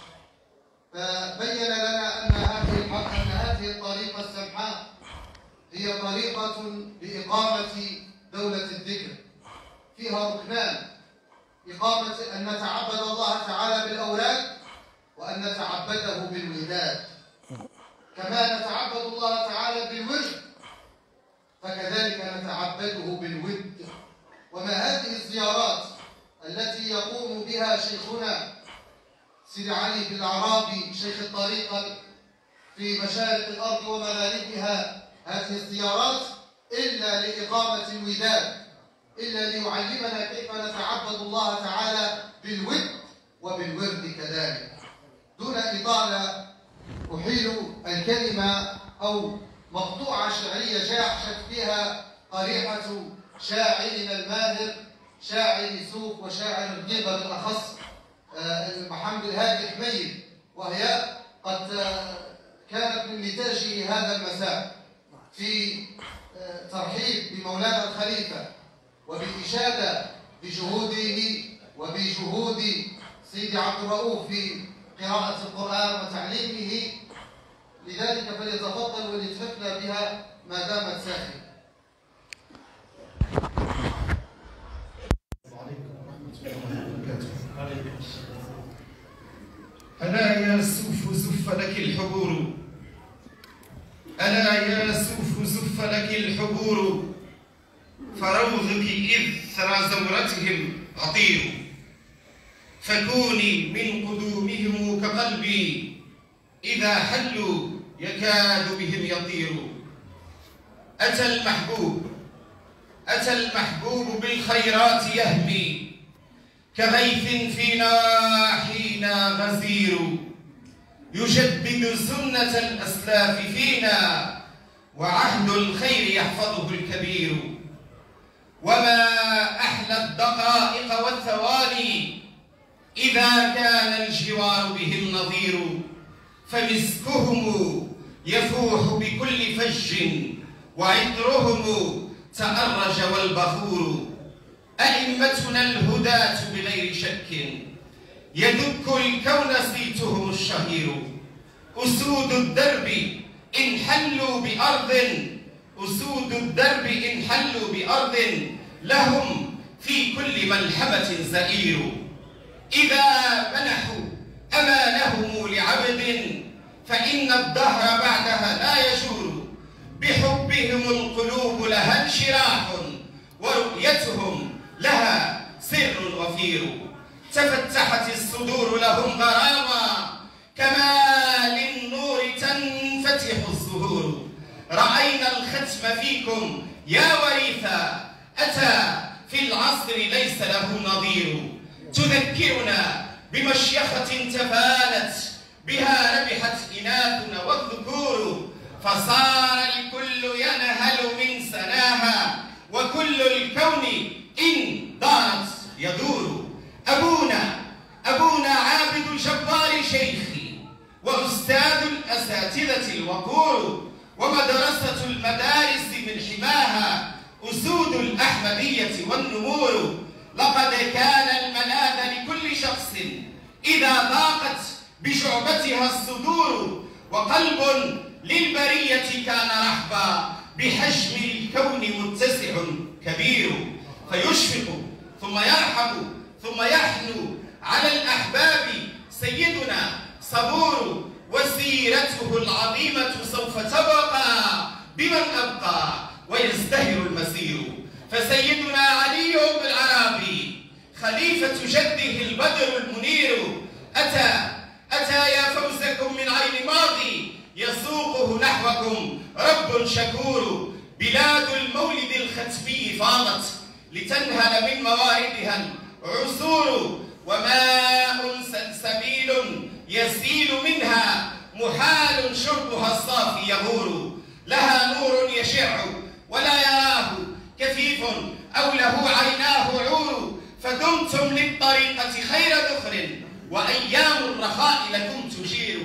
فبين لنا أن هذه أن هذه الطريقة السمحاء هي طريقة لإقامة دولة الذكر، فيها ركنان: إقامة أن نتعبد الله تعالى بالأوراد، وأن نتعبده بالوداد. كما نتعبد الله تعالى بالورد فكذلك نتعبده بالود. وما هذه الزيارات التي يقوم بها شيخنا سيدي علي بن الأعرابي شيخ الطريقة في مشارق الأرض ومغاربها، هذه الزيارات إلا لإقامة الوداد، إلا ليعلمنا كيف نتعبد الله تعالى بالود وبالورد كذلك. دون إطالة أحيل الكلمة أو مقطوعة شعرية جاحت فيها قريحة شاعرنا الماهر شاعر سوق وشاعر الغيبة بالأخص محمد الهادي حميد، وهي قد كانت من نتاجه هذا المساء في ترحيب بمولانا الخليفة وبالإشادة بجهوده وبجهود سيدي عبد الرؤوف في قراءة القرآن وتعليمه. لذلك فليتفضل وليتفكنا بها ما دامت ساخنة. ألا يا سوف زف لك الحبور، ألا يا سوف زف لك الحبور، فروضك إذ ثرى زورتهم عطير، فكوني من قدومهم كقلبي إذا حلوا يكاد بهم يطير. أتى المحبوب أتى المحبوب بالخيرات يهمي، كغيث فينا حين غزير، يجدد سنة الأسلاف فينا، وعهد الخير يحفظه الكبير. وما أحلى الدقائق والثواني إذا كان الجوار بهم نظير، فمسكهم يفوح بكل فج، وعطرهم تأرج والبخور. أئمتنا الهداة بغير شك، يدك الكون صيتهم الشهير. أسود الدرب إن حلوا بأرض أسود الدرب إن حلوا بأرض، لهم في كل ملحمة زئير. إذا منحوا أمانهم لعبد، فإن الدهر بعدها لا يجور. بحبهم القلوب لها انشراح، ورؤيتهم لها سر وفير. تفتحت الصدور لهم غراما، كما للنور تنفتح الزهور. رأينا الختم فيكم يا وريثا، أتى في العصر ليس له نظير، تذكرنا بمشيخة تفانت بها ربحت إناثنا والذكور، فصار الكل ينهل من سناها وكل الكون إن دارت يدور. أبونا أبونا عابد الجبار شيخي وأستاذ الأساتذة الوقور، ومدرسة المدارس من حماها أسود الأحمدية والنمور. لقد كان الملاذ لكل شخص إذا ضاقت بشعبتها الصدور، وقلب للبرية كان رحبا بحجم الكون متسع كبير، فيشفق ثم يرحب ثم يحنو على الأحباب سيدنا صبور، وسيرته العظيمة سوف تبقى بمن أبقى ويزدهر المسير. فسيدنا علي بن العربي خليفة جده البدر المنير أتى أتى يا فوزكم من عين ماضي يسوقه نحوكم رب شكور. بلاد المولد الختمي فاضت لتنهل من مواردها العصور، وماء سلسبيل يسيل منها محال شربها الصافي يغور. لها نور يشع ولا يراه كفيف أو له عيناه عور، فدمتم للطريقة خير ذخر وأيام الرخاء لكم تشير.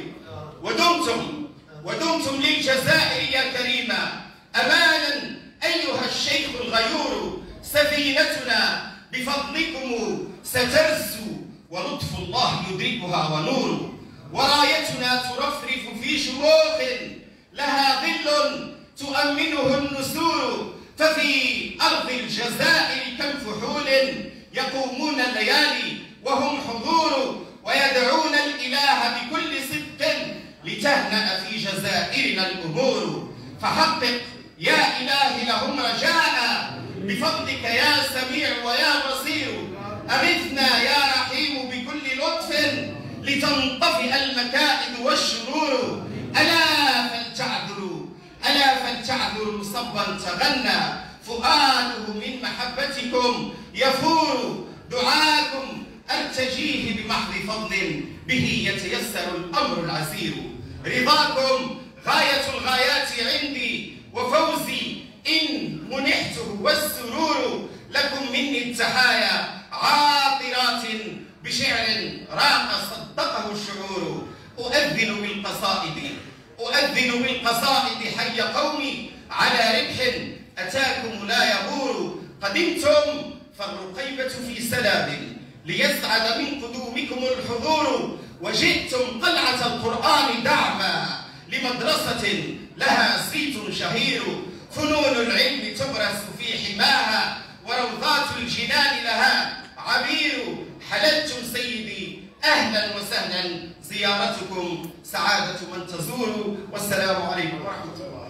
ودمتم ودمتم للجزائر يا كريما أمانا أيها الشيخ الغيور. سفينتنا بفضلكم سترسو ولطف الله يدركها ونور، ورايتنا ترفرف في شموخ لها ظل تؤمنه النسور. ففي أرض الجزائر كم فحول يقومون الليالي وهم حضور، ويدعون الإله بكل صدق لتهنأ في جزائرنا الأمور. فحقق يا إله لهم رجاء بفضلك يا سميع ويا بصير. أغثنا يا رحيم بكل لطف لتنطفئ المكائد والشرور. ألا فلتعذروا ألا فلتعذروا صبا تغنى فؤاده من محبتكم يفور. دعاكم أرتجيه بمحض فضل به يتيسر الأمر العسير. رضاكم غاية الغايات عندي وفوزي إن منحته والسرور. لكم مني التحايا عاطرات بشعر راق صدقه الشعور. أؤذن بالقصائد أؤذن بالقصائد حي قومي على ربح أتاكم لا يغور. قدمتم فالرقيبة في سلام ليسعد من قدومكم الحضور، وجئتم قلعة القرآن دعما لمدرسة لها صيت شهير. فنون العلم تبرس في حماها وروضات الجنان لها عبير. حللتم سيدي أهلا وسهلا، زيارتكم سعادة من تزور. والسلام عليكم ورحمة الله.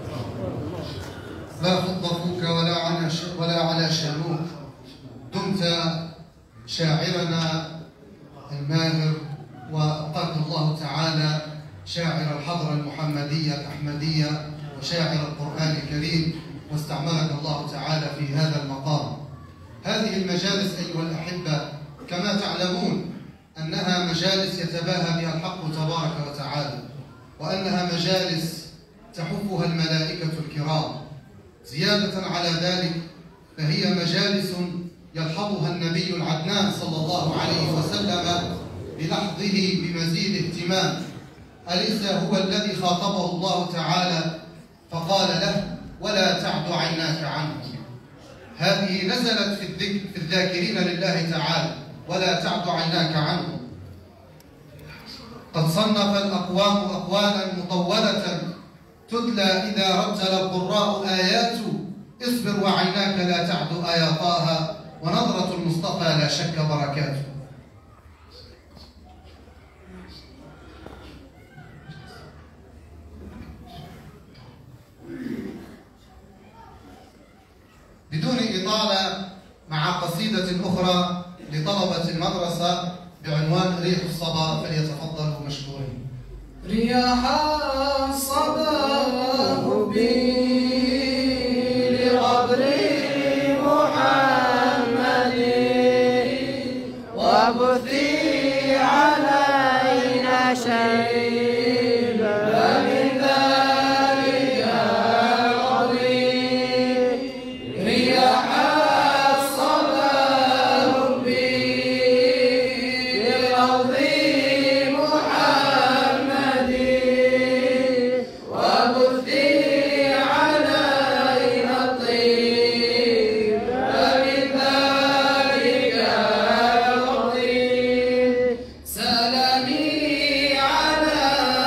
لا فض فوك ولا على ولا على شانوك، دمت شاعرنا الماهر، وأبقاك الله تعالى شاعر الحضرة المحمدية الأحمدية وشاعر القرآن الكريم، واستعملك الله تعالى في هذا المقام. هذه المجالس أيها الأحبة كما تعلمون أنها مجالس يتباهى بها الحق تبارك وتعالى، وأنها مجالس تحفها الملائكة الكرام. زيادة على ذلك فهي مجالس يلحظها النبي العدنان صلى الله عليه وسلم بلحظه بمزيد اهتمام. أليس هو الذي خاطبه الله تعالى فقال له: ولا تعد عيناك عنه. هذه نزلت في الذكر في الذاكرين لله تعالى، ولا تعد عيناك عنه. قد صنف الأقوام أقوالا مطولة تتلى إذا رتل القراء آيات اصبر وعيناك لا تعد آياتها، ونظرة المصطفى لا شك بركاته. بدون إطالة، مع قصيدة أخرى لطلبة المدرسة بعنوان ريح الصبا، فليتفضلوا مشكورين. رياح الصبا بي لغبر محال وبثي علينا شيبا فمن ذلك العظيم رياح الصبا ربي بروض محمد وبثي علينا الطيب فمن ذلك العظيم سلامي على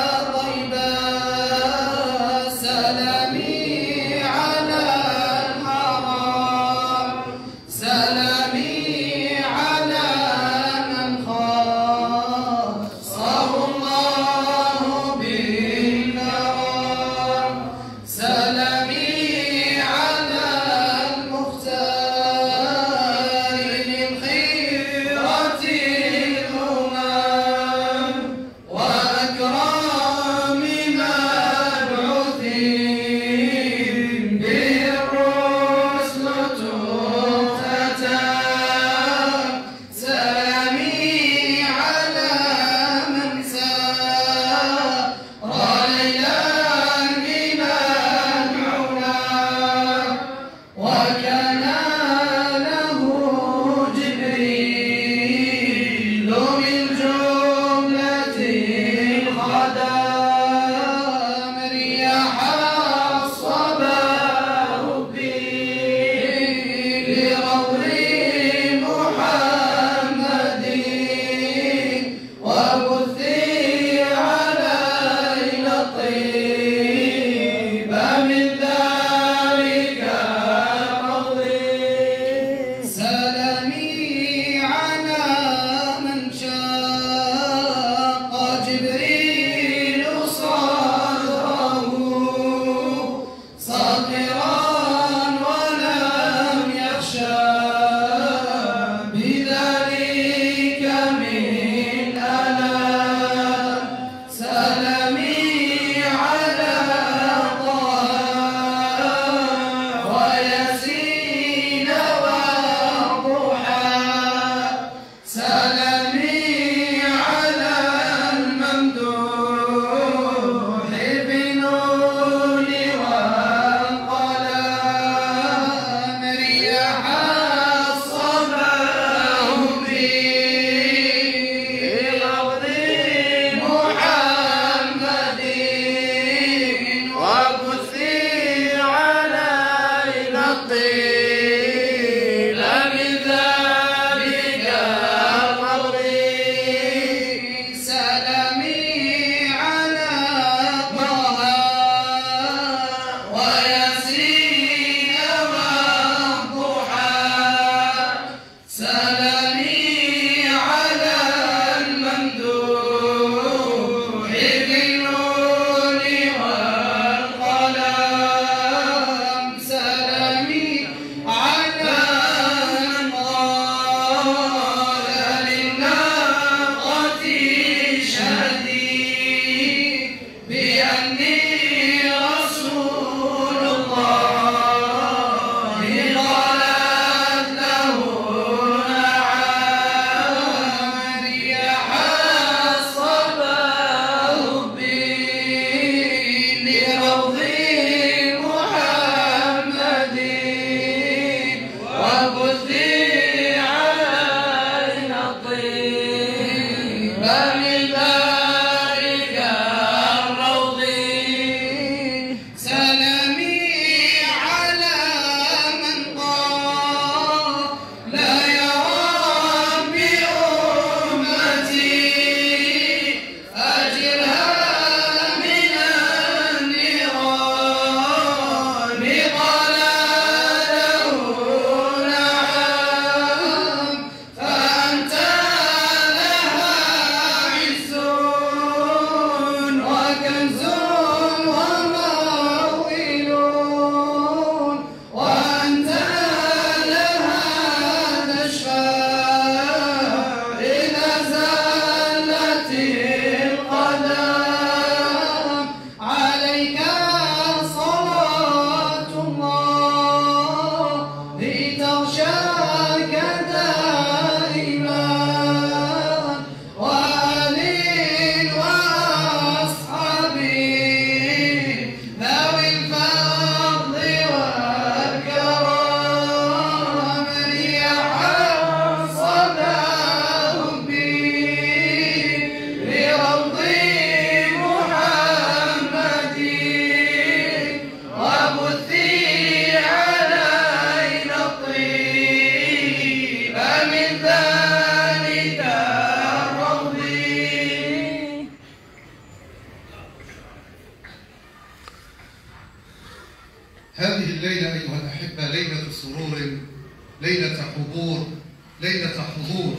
سرور، ليلة حضور، ليلة حضور.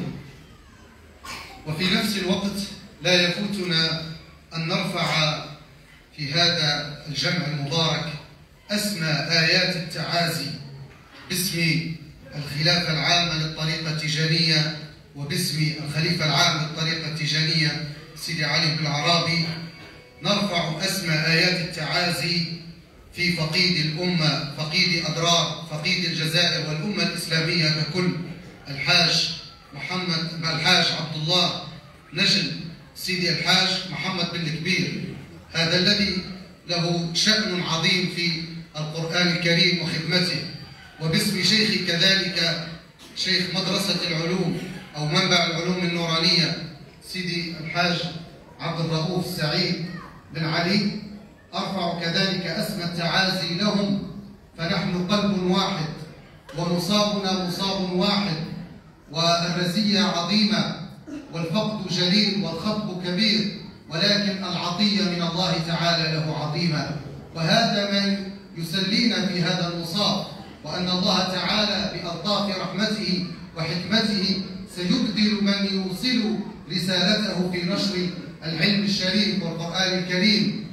وفي نفس الوقت لا يفوتنا أن نرفع في هذا الجمع المبارك أسمى آيات التعازي باسم الخلافة العامة للطريقة التيجانية وباسم الخليفة العام للطريقة التيجانية سيدي علي بن العرابي. نرفع أسمى آيات التعازي في فقيد الأمة، فقيد أضرار، فقيد الجزائر والأمة الإسلامية ككل، الحاج محمد الحاج عبد الله نجل سيدي الحاج محمد بن الكبير، هذا الذي له شأن عظيم في القرآن الكريم وخدمته، وباسم شيخ كذلك شيخ مدرسة العلوم أو منبع العلوم النورانية سيدي الحاج عبد الرؤوف سعيد بن علي. أرفع كذلك أسمى التعازي لهم، فنحن قلب واحد ومصابنا مصاب واحد، والرزية عظيمة والفقد جليل والخطب كبير، ولكن العطية من الله تعالى له عظيمة، وهذا ما يسلينا في هذا المصاب، وأن الله تعالى بألطاف رحمته وحكمته سيبذل من يوصل رسالته في نشر العلم الشريف والقرآن الكريم.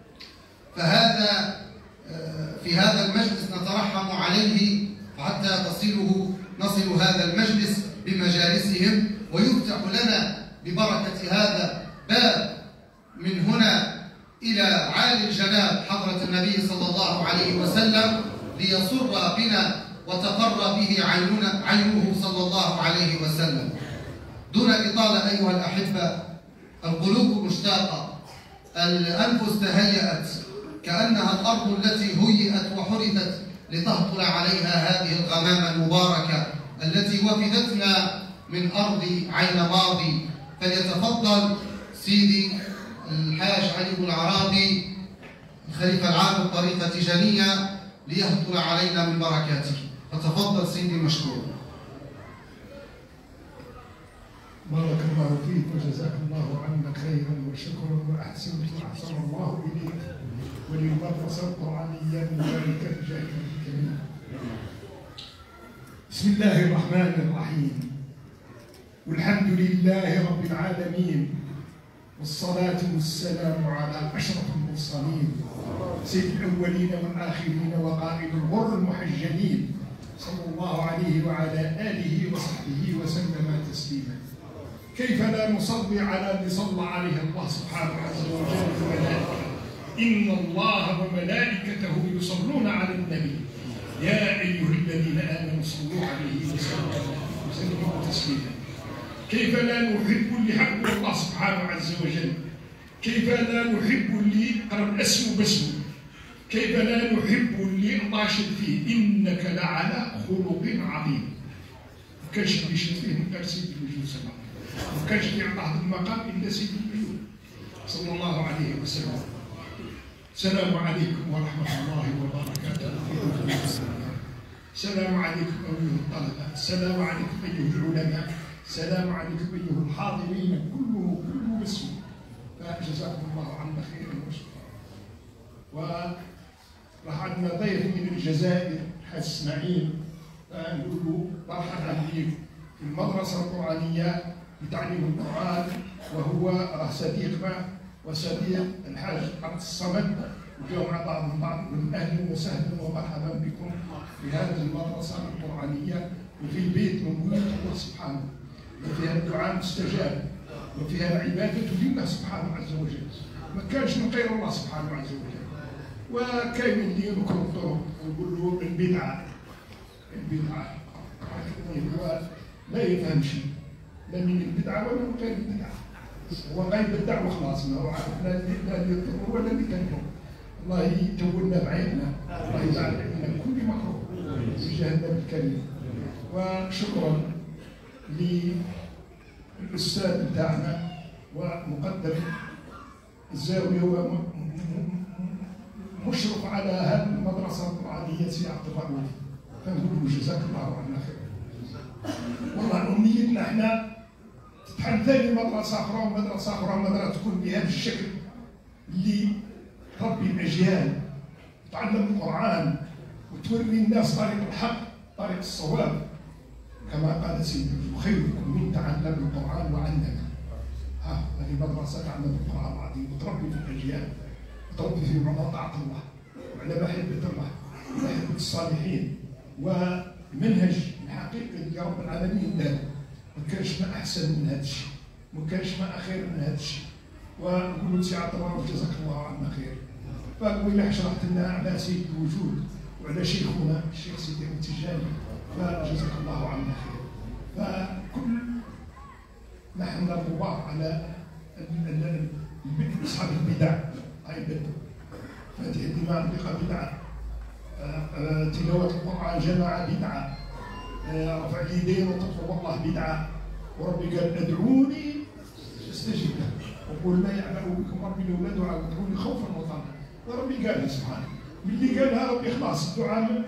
فهذا في هذا المجلس نترحم عليه حتى تصله نصل هذا المجلس بمجالسهم، ويفتح لنا ببركة هذا باب من هنا إلى عالي الجناب حضرة النبي صلى الله عليه وسلم، ليسر بنا وتقر به عيننا عينه صلى الله عليه وسلم. دون إطالة أيها الأحبة، القلوب مشتاقة، الأنفس تهيأت كأنها الأرض التي هيئت وحرثت لتهطل عليها هذه الغمامة المباركة التي وفدتنا من أرض عين ماضي. فليتفضل سيدي الحاج علي بن العرابي الخليفة العام للطريقة التيجانية ليهطل علينا من بركاته، فتفضل سيدي مشكور. بارك الله فيك وجزاك الله عنا خيرا وشكرا واحسنت واحسن الله اليك وللمدرسه القرانيه من ذلك الجاهل الكريم. بسم الله الرحمن الرحيم، والحمد لله رب العالمين، والصلاه والسلام على اشرف المرسلين سيد الاولين والاخرين وقائد الغر المحجلين صلى الله عليه وعلى اله وصحبه وسلم تسليما. كيف لا نصلي على اللي صلى عليه الله سبحانه عز وجل وملائكته؟ إن الله وملائكته يصلون على النبي يا أيها الذين آمنوا صلوا عليه وسلموا تسليما. كيف لا نحب اللي حب الله سبحانه عز وجل؟ كيف لا نحب اللي قرب اسمه باسمه؟ كيف لا نحب اللي الله شد فيه؟ إنك لعلى خلق عظيم. ما كانش اللي شد فيه من قال سيد الوجود صلى الله عليه وسلم، ما كانش يعطى هذا المقام الا سيد الوجود صلى الله عليه وسلم. السلام عليكم ورحمه الله وبركاته. السلام عليكم ايها الطلبه، السلام عليكم ايها العلماء، السلام عليكم ايها الحاضرين كله كله باسمه. فجزاكم الله عنا خيرا وشكرا. وراح عندنا ضيف من الجزائر الحاج اسماعيل، فنقول له مرحبا بك في المدرسه القرانيه لتعليم القرآن، وهو راه صديقنا وصديق الحاج عبد الصمد، واليوم مع بعض البعض من أهلا وسهلا ومرحبا بكم في هذه المدرسة القرآنية وفي بيت من بيوت الله سبحانه، وفيها الدعاء مستجاب وفيها العبادة لله سبحانه عز وجل. ما كانش من غير الله سبحانه عز وجل. وكاين اللي يذكر الطرق ويقول له البدعة البدعة لا يفهم شيء، لا من البدعه ولا من غير البدعه. هو غايب الدعوه خلاص، ما هو عارف لا اللي يضر ولا اللي كنفر. الله يجولنا بعيدنا، الله يجعل عندنا كل مكروه وجهنا بالكريم. وشكرا للاستاذ بتاعنا ومقدم الزاويه ومشرف على هذه المدرسه القرانيه سي عبد الرؤوف، فنقول له جزاك الله عنا خير. والله امنيتنا احنا تتحل ثاني مدرسه اخرى ومدرسه اخرى مدرسه تكون بهذا الشكل اللي تربي الاجيال، تعلم القران وتوري الناس طريق الحق طريق الصواب كما قال سيدنا خيركم من تعلم القرآن وعلمه. ها هذه مدرسة تعلم القرآن العظيم وتربي في الأجيال وتربي في على طاعة الله وعلى محبة الله ومحبة الصالحين ومنهج الحقيقي اللي رب العالمين له. ما كانش ما أحسن من هذا الشيء، ما كانش ما أخير من هذا الشيء. ونقول سي عبد الله جزاك الله عنا خير. فقبيله شرحت لنا على سيد الوجود وعلى شيخنا الشيخ سيدي التجاني فجزاك الله عنا خير. فكل نحن نغبار على اصحاب البدع ايضا فاتح الدماء بقى بدعه، تلاوه القران جماعه بدعه، رفع اليدين وتطلب الله بدعه، وربي قال ادعوني استجب لكم وقول ما يعبأ بكم ربي لولا دعاء وادعوني خوفا وطمعا. وربي قالها سبحانه، باللي قالها ربي خلاص الدعاء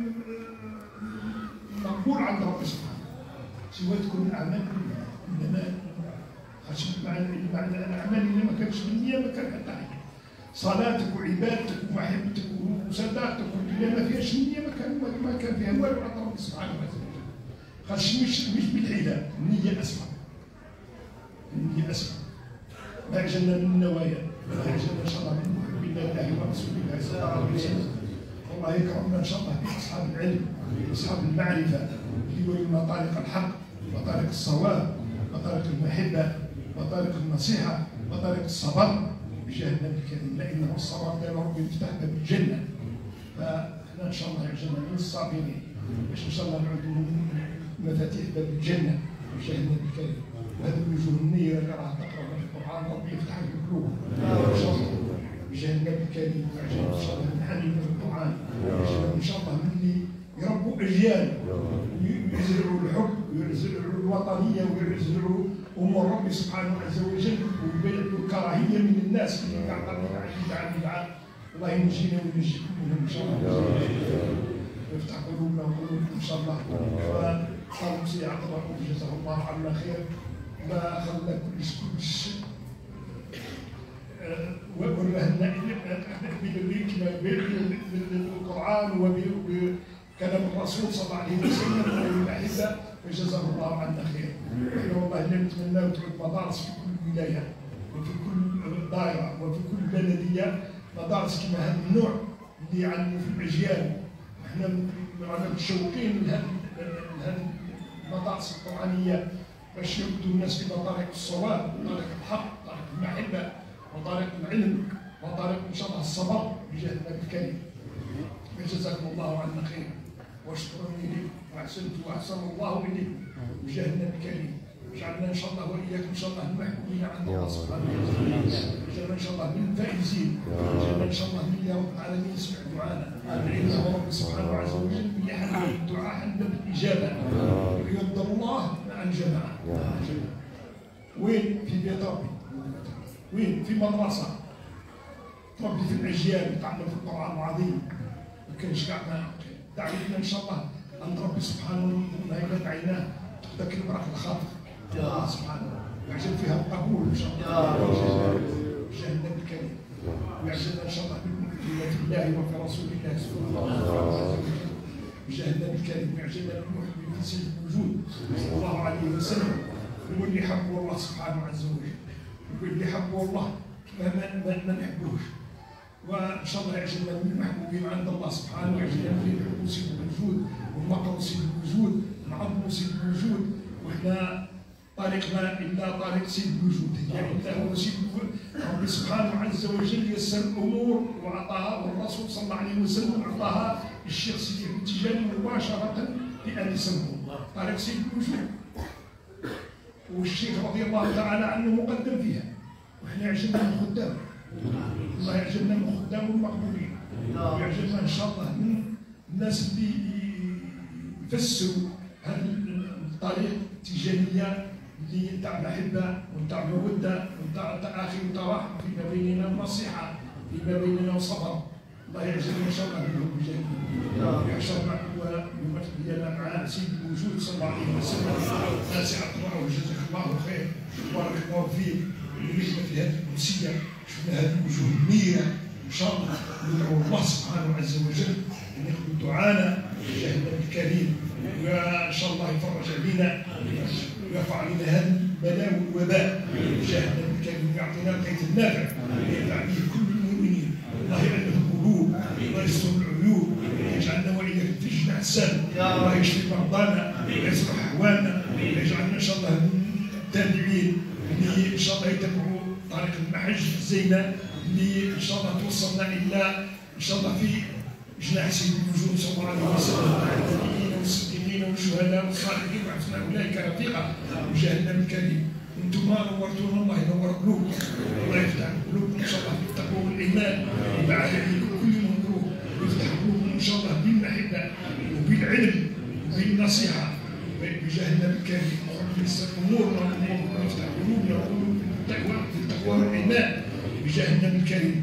مقبول عند ربي سبحانه. سوى تكون الاعمال انما خشيت مع معنى الاعمال اللي ما كانتش بالنيه ما كان حتى حاجه. صلاتك وعبادتك ومحبتك وصداقتك اللي ما فيهاش نيه ما كان ما كان فيها والو عند ربي سبحانه وتعالى. خاطش مش مش بالحيله، النيه اسمى. النيه اسمى. ما عجلنا من النوايا، ما عجلنا ان شاء الله من محب الله ورسول الله صلى الله عليه وسلم. الله يكرمنا ان شاء الله باصحاب العلم، باصحاب المعرفه اللي يورينا طريق الحق وطريق الصواب وطريق المحبه وطريق النصيحه وطريق الصبر بجاه النبي الكريم، لانه الصبر قال ربي يفتح باب الجنه. فاحنا ان شاء الله يعجلنا من الصابرين باش ان شاء الله نعود من مفاتيح باب الجنه بجاه النبي الكريم. وهذه الوجوه النيره اللي راح تقرا في القران ربي يفتح القلوب ان شاء الله بجاه النبي الكريم. ويعجلنا ان شاء الله من حنين في القران، ويعجلنا ان شاء الله من اللي يربوا اجيال ويزرعوا الحب ويزرعوا الوطنيه ويزرعوا امور ربي سبحانه عز وجل ويبعدوا الكراهيه من الناس اللي كيعطوا بدعه بدعه. الله ينجينا وينجيكم منهم ان شاء الله ويفتح قلوبنا وقلوبكم ان شاء الله. فقالوا سي عبد الله جزاه الله عنا خير ما خلى كلش كلش وراه لنا بالقران وبكلام الرسول صلى الله عليه وسلم والمحبه وجزاه الله عنا خير. احنا والله اللي نتمنى تعود مدارس في كل ولايه وفي كل دائره وفي كل بلديه مدارس كما هذا النوع اللي يعلموا في الاجيال. احنا رانا متشوقين لهذه المدارس القرانيه باش يردوا الناس الى طريق الصواب وطريق الحق وطريق المحبه وطريق العلم وطريق ان شاء الله الصبر بجاه النبي الكريم. فجزاكم الله عنا خير واشكرني لكم واحسنت واحسن الله اليكم بجاه النبي الكريم. جعلنا ان شاء الله واياكم ان شاء الله المحبوبين عند الله سبحانه وتعالى. جعلنا ان شاء الله من الفائزين. جعلنا ان شاء الله من يا رب العالمين يسمع دعانا. لانه رب سبحانه عز وجل يحل الدعاء حل بالاجابه. يرضى الله مع الجماعه. وين؟ في بيت ربي. وين؟ في مدرسه تربي في الاجيال تعلم في القران العظيم. ما كانش كاع دعوتنا ان شاء الله عند ربي سبحانه وتعالى دعيناه تقدر كلمه الخاطر الله سبحانه ويعجل فيها القبول ان شاء الله بجاه النبي الكريم. ويعجلنا ان شاء الله في الله وفي رسول الله صلى الله عليه وسلم بجاه النبي الكريم. ويعجلنا بالمحب في سيد الوجود صلى الله عليه وسلم. واللي حبوا الله سبحانه عز وجل واللي حبوا الله ما ما نحبوش. وان شاء الله يعجلنا من المحبوبين عند الله سبحانه ويعجلنا من يحبوا سيد الوجود ونقروا سيد الوجود ونعظموا سيد الوجود. وحنا طريقنا الا طريق سيد الوجود يعني الا هو سيد الوجود. ربي سبحانه عز وجل يسر الامور واعطاها والرسول صلى الله عليه وسلم اعطاها الشيخ سيدي التجاني مباشره بآل سمو طريق سيد الوجود. والشيخ رضي الله تعالى عنه مقدم فيها. وحنا يعجبنا من الخدام. الله يعجبنا من الخدام المقبولين. ويعجبنا ان شاء الله من الناس اللي يفسروا هذا الطريق التجانيه اللي تاع محبه وتاع موده وتاع تآخي وتراحم فيما بيننا ونصيحه فيما بيننا وصبر. الله يعجبنا ان شاء الله منهم بجانب. يحشرنا ويمثل لنا مع سيد الوجود صلى الله عليه وسلم. ناس عطوه وجزاك الله خير وبارك الله فيك. ونجمة في هذه الأمسية شفنا هذه الوجوه النيرة إن شاء الله ندعو الله سبحانه عز وجل أن يقبل دعانا بجاه النبي الكريم وان شاء الله يفرج علينا ويرفع علينا هذا البلاء والوباء. جاهدنا بالكريم ويعطينا الخير النافع وينفع به كل المؤمنين. الله يألف القلوب، الله يستر العيوب، يجعلنا واياك في جناح السلام، الله يشفي مرضانا ويصلح احوالنا، ويجعلنا ان شاء الله التابعين اللي ان شاء الله يتبعوا طريق المحج الزينه اللي ان شاء الله توصلنا الى ان شاء الله في جناح سيد الوجود صلى الله عليه وسلم مع النبيين والصديقين والشهداء والصالحين وحسن اولئك رفيقا. وجاهدنا بالكريم انتم نورتونا، الله ينور قلوبكم، الله يفتح قلوبكم ان شاء الله بالتقوى والايمان ويبعد عليكم كل مكروه ويفتح قلوبكم ان شاء الله بالمحبه وبالعلم وبالنصيحه بجاهدنا بالكريم ويسر امورنا ويفتح قلوبنا بالتقوى بالتقوى والايمان بجاهدنا بالكريم.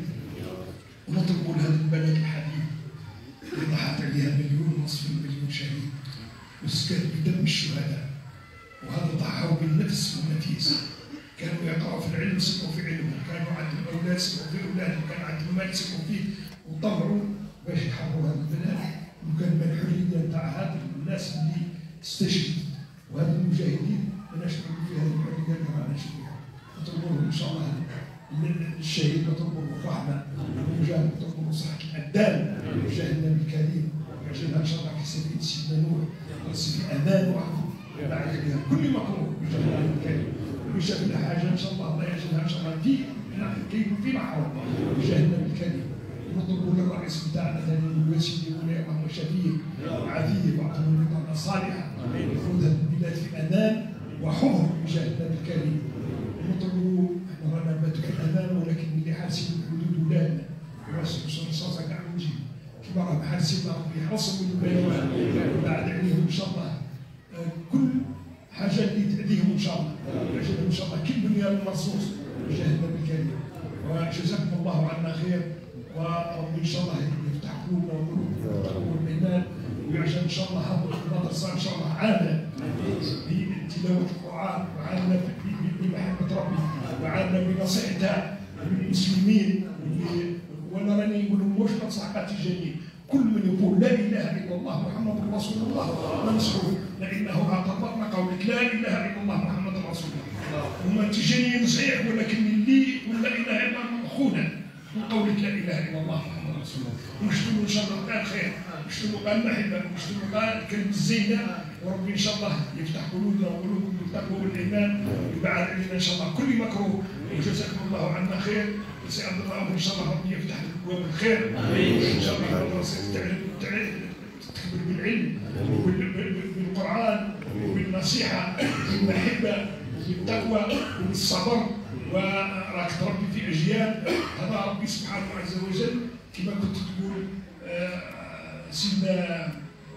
ونطلب لهذا البلد الحبيب اللي ضحت عليها مليون ونصف مليون شهيد وسكت بدم الشهداء، وهذا ضحوا بالنفس والنفيس. كانوا يقرأوا في العلم سمعوا في علمهم، كانوا عندهم أولاد سمعوا في أولادهم، كان عندهم مال سمعوا فيه وطلعوا باش يحرروا هذا البلد. وكان من الحرية نتاع هذه الناس اللي استشهدوا وهذا المجاهدين نشكروا في هذه الحرية اللي رانا نشكرها. نطلبوا إن شاء الله الشهيد نطلبوا الرحمة والمجاهد نطلبوا صحة الأبدان وجاهدنا بالكريم ويجعلنا إن شاء الله في سبيل سيدنا نوح في أمان وعفو بعد عليها كل مكروه وجاهدنا بالكريم. ويشاف لنا حاجة إن شاء الله الله يجعلها إن شاء الله في كيف في محور وجاهدنا بالكريم. نطلبوا للرئيس بتاعنا ثاني الوسيلي ولاية اللهم شفيق وعافيه واعطونا بطانة صالحة يخوضها البلاد في أمان وحفظ وجاهدنا بالكريم. نطلبوا احنا رانا نباتوا في الامان ولكن اللي حاسين بحدود ولادنا يوصلوا رصاصه كاع ونجي كيما راهم حاسين ربي يحرصهم ويبينوها ويبعد عليهم ان شاء الله كل حاجه اللي تاذيهم ان شاء الله ويجعلهم ان شاء الله كل بنيان مرصوص وجاهدنا بالكريم. وجزاكم الله عنا خير وربي ان شاء الله يفتح قلوبنا وقلوبنا والايمان ويعجل ان شاء الله هذه المدرسه ان شاء الله عامه بتلاوه القران وعامه بمحبه ربي وعامه بنصيحتها للمسلمين. وانا راني نقول لهم واش نصيحه تجاني كل من يقول لا اله الا الله محمد رسول الله ننصحه لانه طبقنا قولك لا اله الا الله محمد رسول الله. وما تجاني صحيح ولكن اللي يقول لا اله الا الله اخونا وقولك لا اله الا الله محمد رسول الله. ونشتموا ان شاء الله قال خير ونشتموا قال محبه ونشتموا قال كلمه الزينه وربي ان شاء الله يفتح قلوبنا وقلوبكم بالتقوى والايمان ويبعد علينا ان شاء الله كل مكروه. وجزاكم الله عنا خير وسي عبد الله ان شاء الله ربي يفتح ابواب الخير ان شاء الله المدرسه تكبر بالعلم وبالقران وبالنصيحه وبالمحبه وبالتقوى وبالصبر. وراك تربي في اجيال هذا ربي سبحانه عز وجل كما كنت تقول سيدنا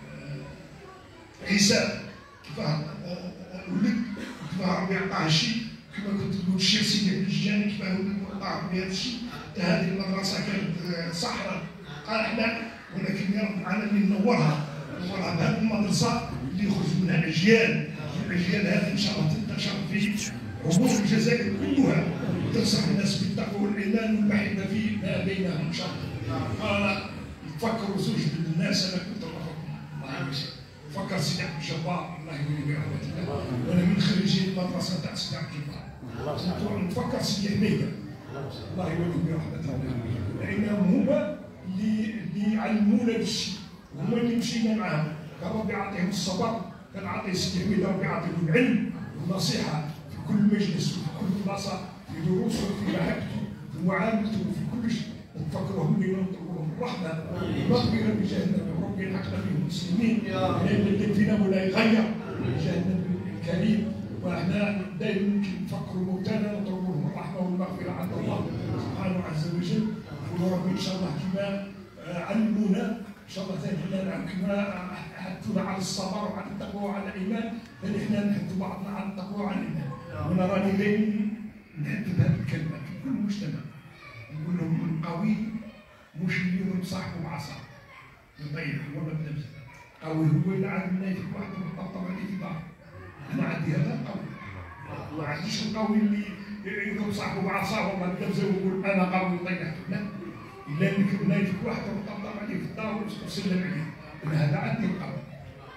عيسى كيفاه ولد كيفاه ربي عطاه شيء كما كنت تقول الشيخ سيدي عبد الجاني كيفاه ولد وعطاه بهذا الشيء. هذه المدرسه كانت صحراء قاحله ولكن يا رب العالمين نورها نورها بهذه المدرسه اللي يخرج منها اجيال. الاجيال هذه ان شاء الله تنتشر في عموم الجزائر كلها وتنصح الناس بالتقوى والايمان والمحبه فيما بينهم ان شاء الله. انا نفكروا زوج من الناس انا كنت الله يمسك فكر سيدي عبد الجبار الله يولي برحمه الله وانا من خريجين المدرسه تاع سيدي عبد الجبار. نفكر سيدي حميده الله يولي برحمه الله لانهم هما اللي اللي علمونا بالشيء وهما اللي مشينا معاهم. كان ربي يعطيهم الصبر كان عطي سيدي حميده ربي يعطيهم العلم والنصيحه في كل مجلس وفي كل بلاصه في دروسه وفي محبته وفي معاملته وفي كل شيء. نفكروهم بما نطلبوا الرحمه والمغفره بجاهنا وربي يلحقنا بهم المسلمين لان اللي فينا ولا يغير بجاهنا الكريم. واحنا دائما نفكروا موتانا نطلبوا لهم الرحمه والمغفره عند الله سبحانه عز وجل. وربي ان شاء الله كما علمونا ان شاء الله ثاني نعم كما حثونا على الصبر وعلى التقوى وعلى الايمان فنحن نحث بعضنا على التقوى وعلى الايمان. وانا راني دائما نحدد هذه الكلمه في كل مجتمع نقول لهم القوي مش اللي يضرب صاحبه بعصا يضيع هو ما بدمز. قوي هو اللي عاد النايف واحد ويطبطب عليه في ظهره. انا عندي هذا القوي ما عنديش القوي اللي يضرب صاحبه بعصا والله بدمز ويقول انا قوي ضيعته. لا الا انك النايف واحد ويطبطب عليه في الدار ويسلم عليه. انا هذا عندي القوي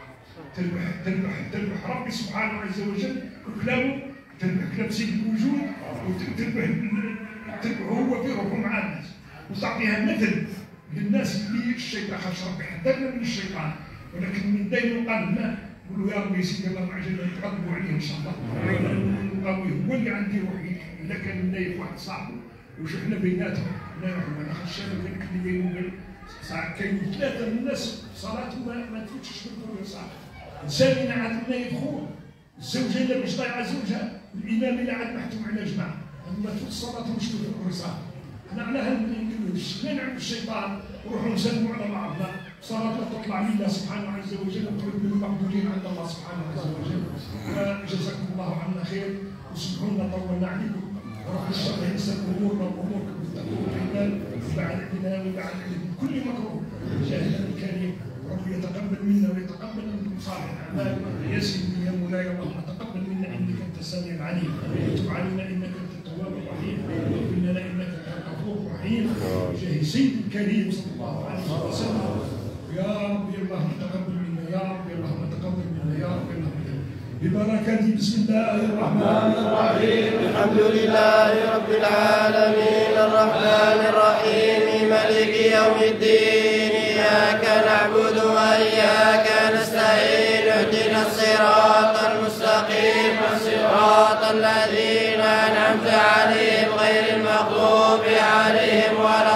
تربح تربح تربح ربي سبحانه عز وجل وكلامه، تربح كلام سيد الوجود، وتربح تربح هو في روحه مع الناس، وتعطيها مثل للناس اللي الشيطان خاش ربي حذرنا من الشيطان، ولكن من دائما قال لنا نقولوا يا ربي يا سيدي الله عجل نتغلبوا عليه ان شاء الله. القوي هو اللي عندي روحي الا كان نايف واحد صاحبه وشحنا بيناتهم نروحوا انا خشينا كان اللي بينهم ساعه كاين ثلاثه من الناس صلاتهم ما, ما تفوتش بالدور صح. انسان اللي عاد نايف خوه، الزوجه اللي باش ضايعه زوجها، الامام اللي عاد محتوم على جماعه، ما تفوت صلاتهم مش بالدور صح. احنا على هالشيء نعبد الشيطان وروحوا نسلموا على بعضنا، صلاتنا تطلع لله سبحانه عز وجل وتكون المقبولين عند الله سبحانه عز وجل. وجزاكم الله عنا خير وسمحوا لنا طولنا عليكم، ورب الشر يسر امورنا واموركم بالتقوى والايمان وبعد علينا وبعد عليكم كل مكروه جاهنا الكريم. ربي يتقبل منا ويتقبل منكم صالح الاعمال. يا سيدي يا مولاي اللهم تقبل منا انك انت السميع العليم، وتب علينا انك انت التواب الرحيم، واغفر لنا انك انت الغفور الرحيم. بجاه سيدي الكريم صلى الله عليه وسلم. يا ربي اللهم تقبل منا، يا ربي اللهم تقبل منا، يا ربي اللهم ببركة بسم الله الرحمن الرحيم. الحمد لله رب العالمين الرحمن الرحيم مالك يوم الدين، إياك نعبد وإياك نستعين، اهدنا الصراط المستقيم صراط الذين أنعمت عليهم غير المغضوب عليهم ولا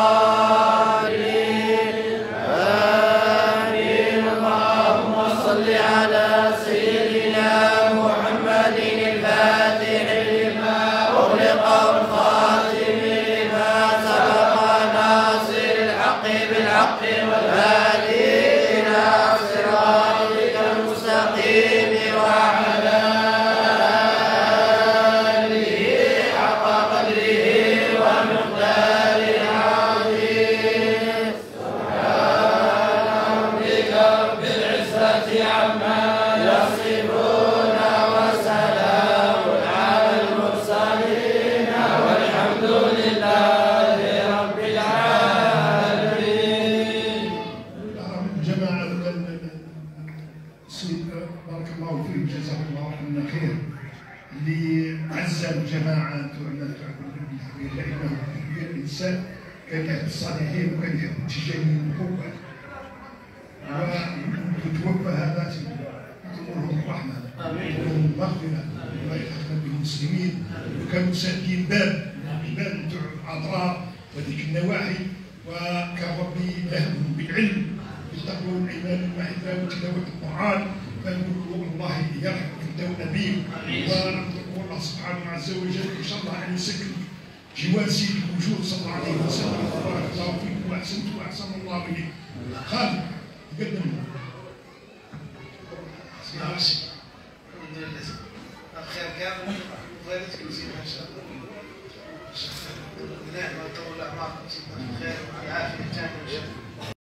الضالين آمين. اللهم صل على سيدنا محمد الفاتح لما أغلق والخاتم لما سبق ناصر الحق بالحق والهادي إلى صراطك المستقيم وعلى آله حق قدره ومقداره العظيم. سبحان ربك رب العزة عما يصفون وسلام على المرسلين والحمد لله رب العالمين. جماعة السيد بارك الله فيك جزاك الله عنا خير اللي عزل الجماعة تاعنا لأنه الإنسان كان يحب الصالحين وكان يحب التجانين القوة، وتوفى هذا تقولهم الرحمة وتقولهم المغفرة الله يلحقنا بالمسلمين، وكانوا سادين باب باب تاع الأضرار وهذيك النواحي، وكان ربي لهم بالعلم بالتقوى والإيمان والمحبة وتلاوة القرآن، فنقول الله يرحمك أنت ونبيك، والله سبحانه عز وجل إن شاء الله أن يسكن جوار سيد الوجود صلى الله عليه وسلم. بارك الله فيك وأحسنت وأحسن الله إليك. خالد تقدم. الخير كامل وفائدتكم زينة ان شاء الله. نعم وطول اعماركم سيدنا في الخير.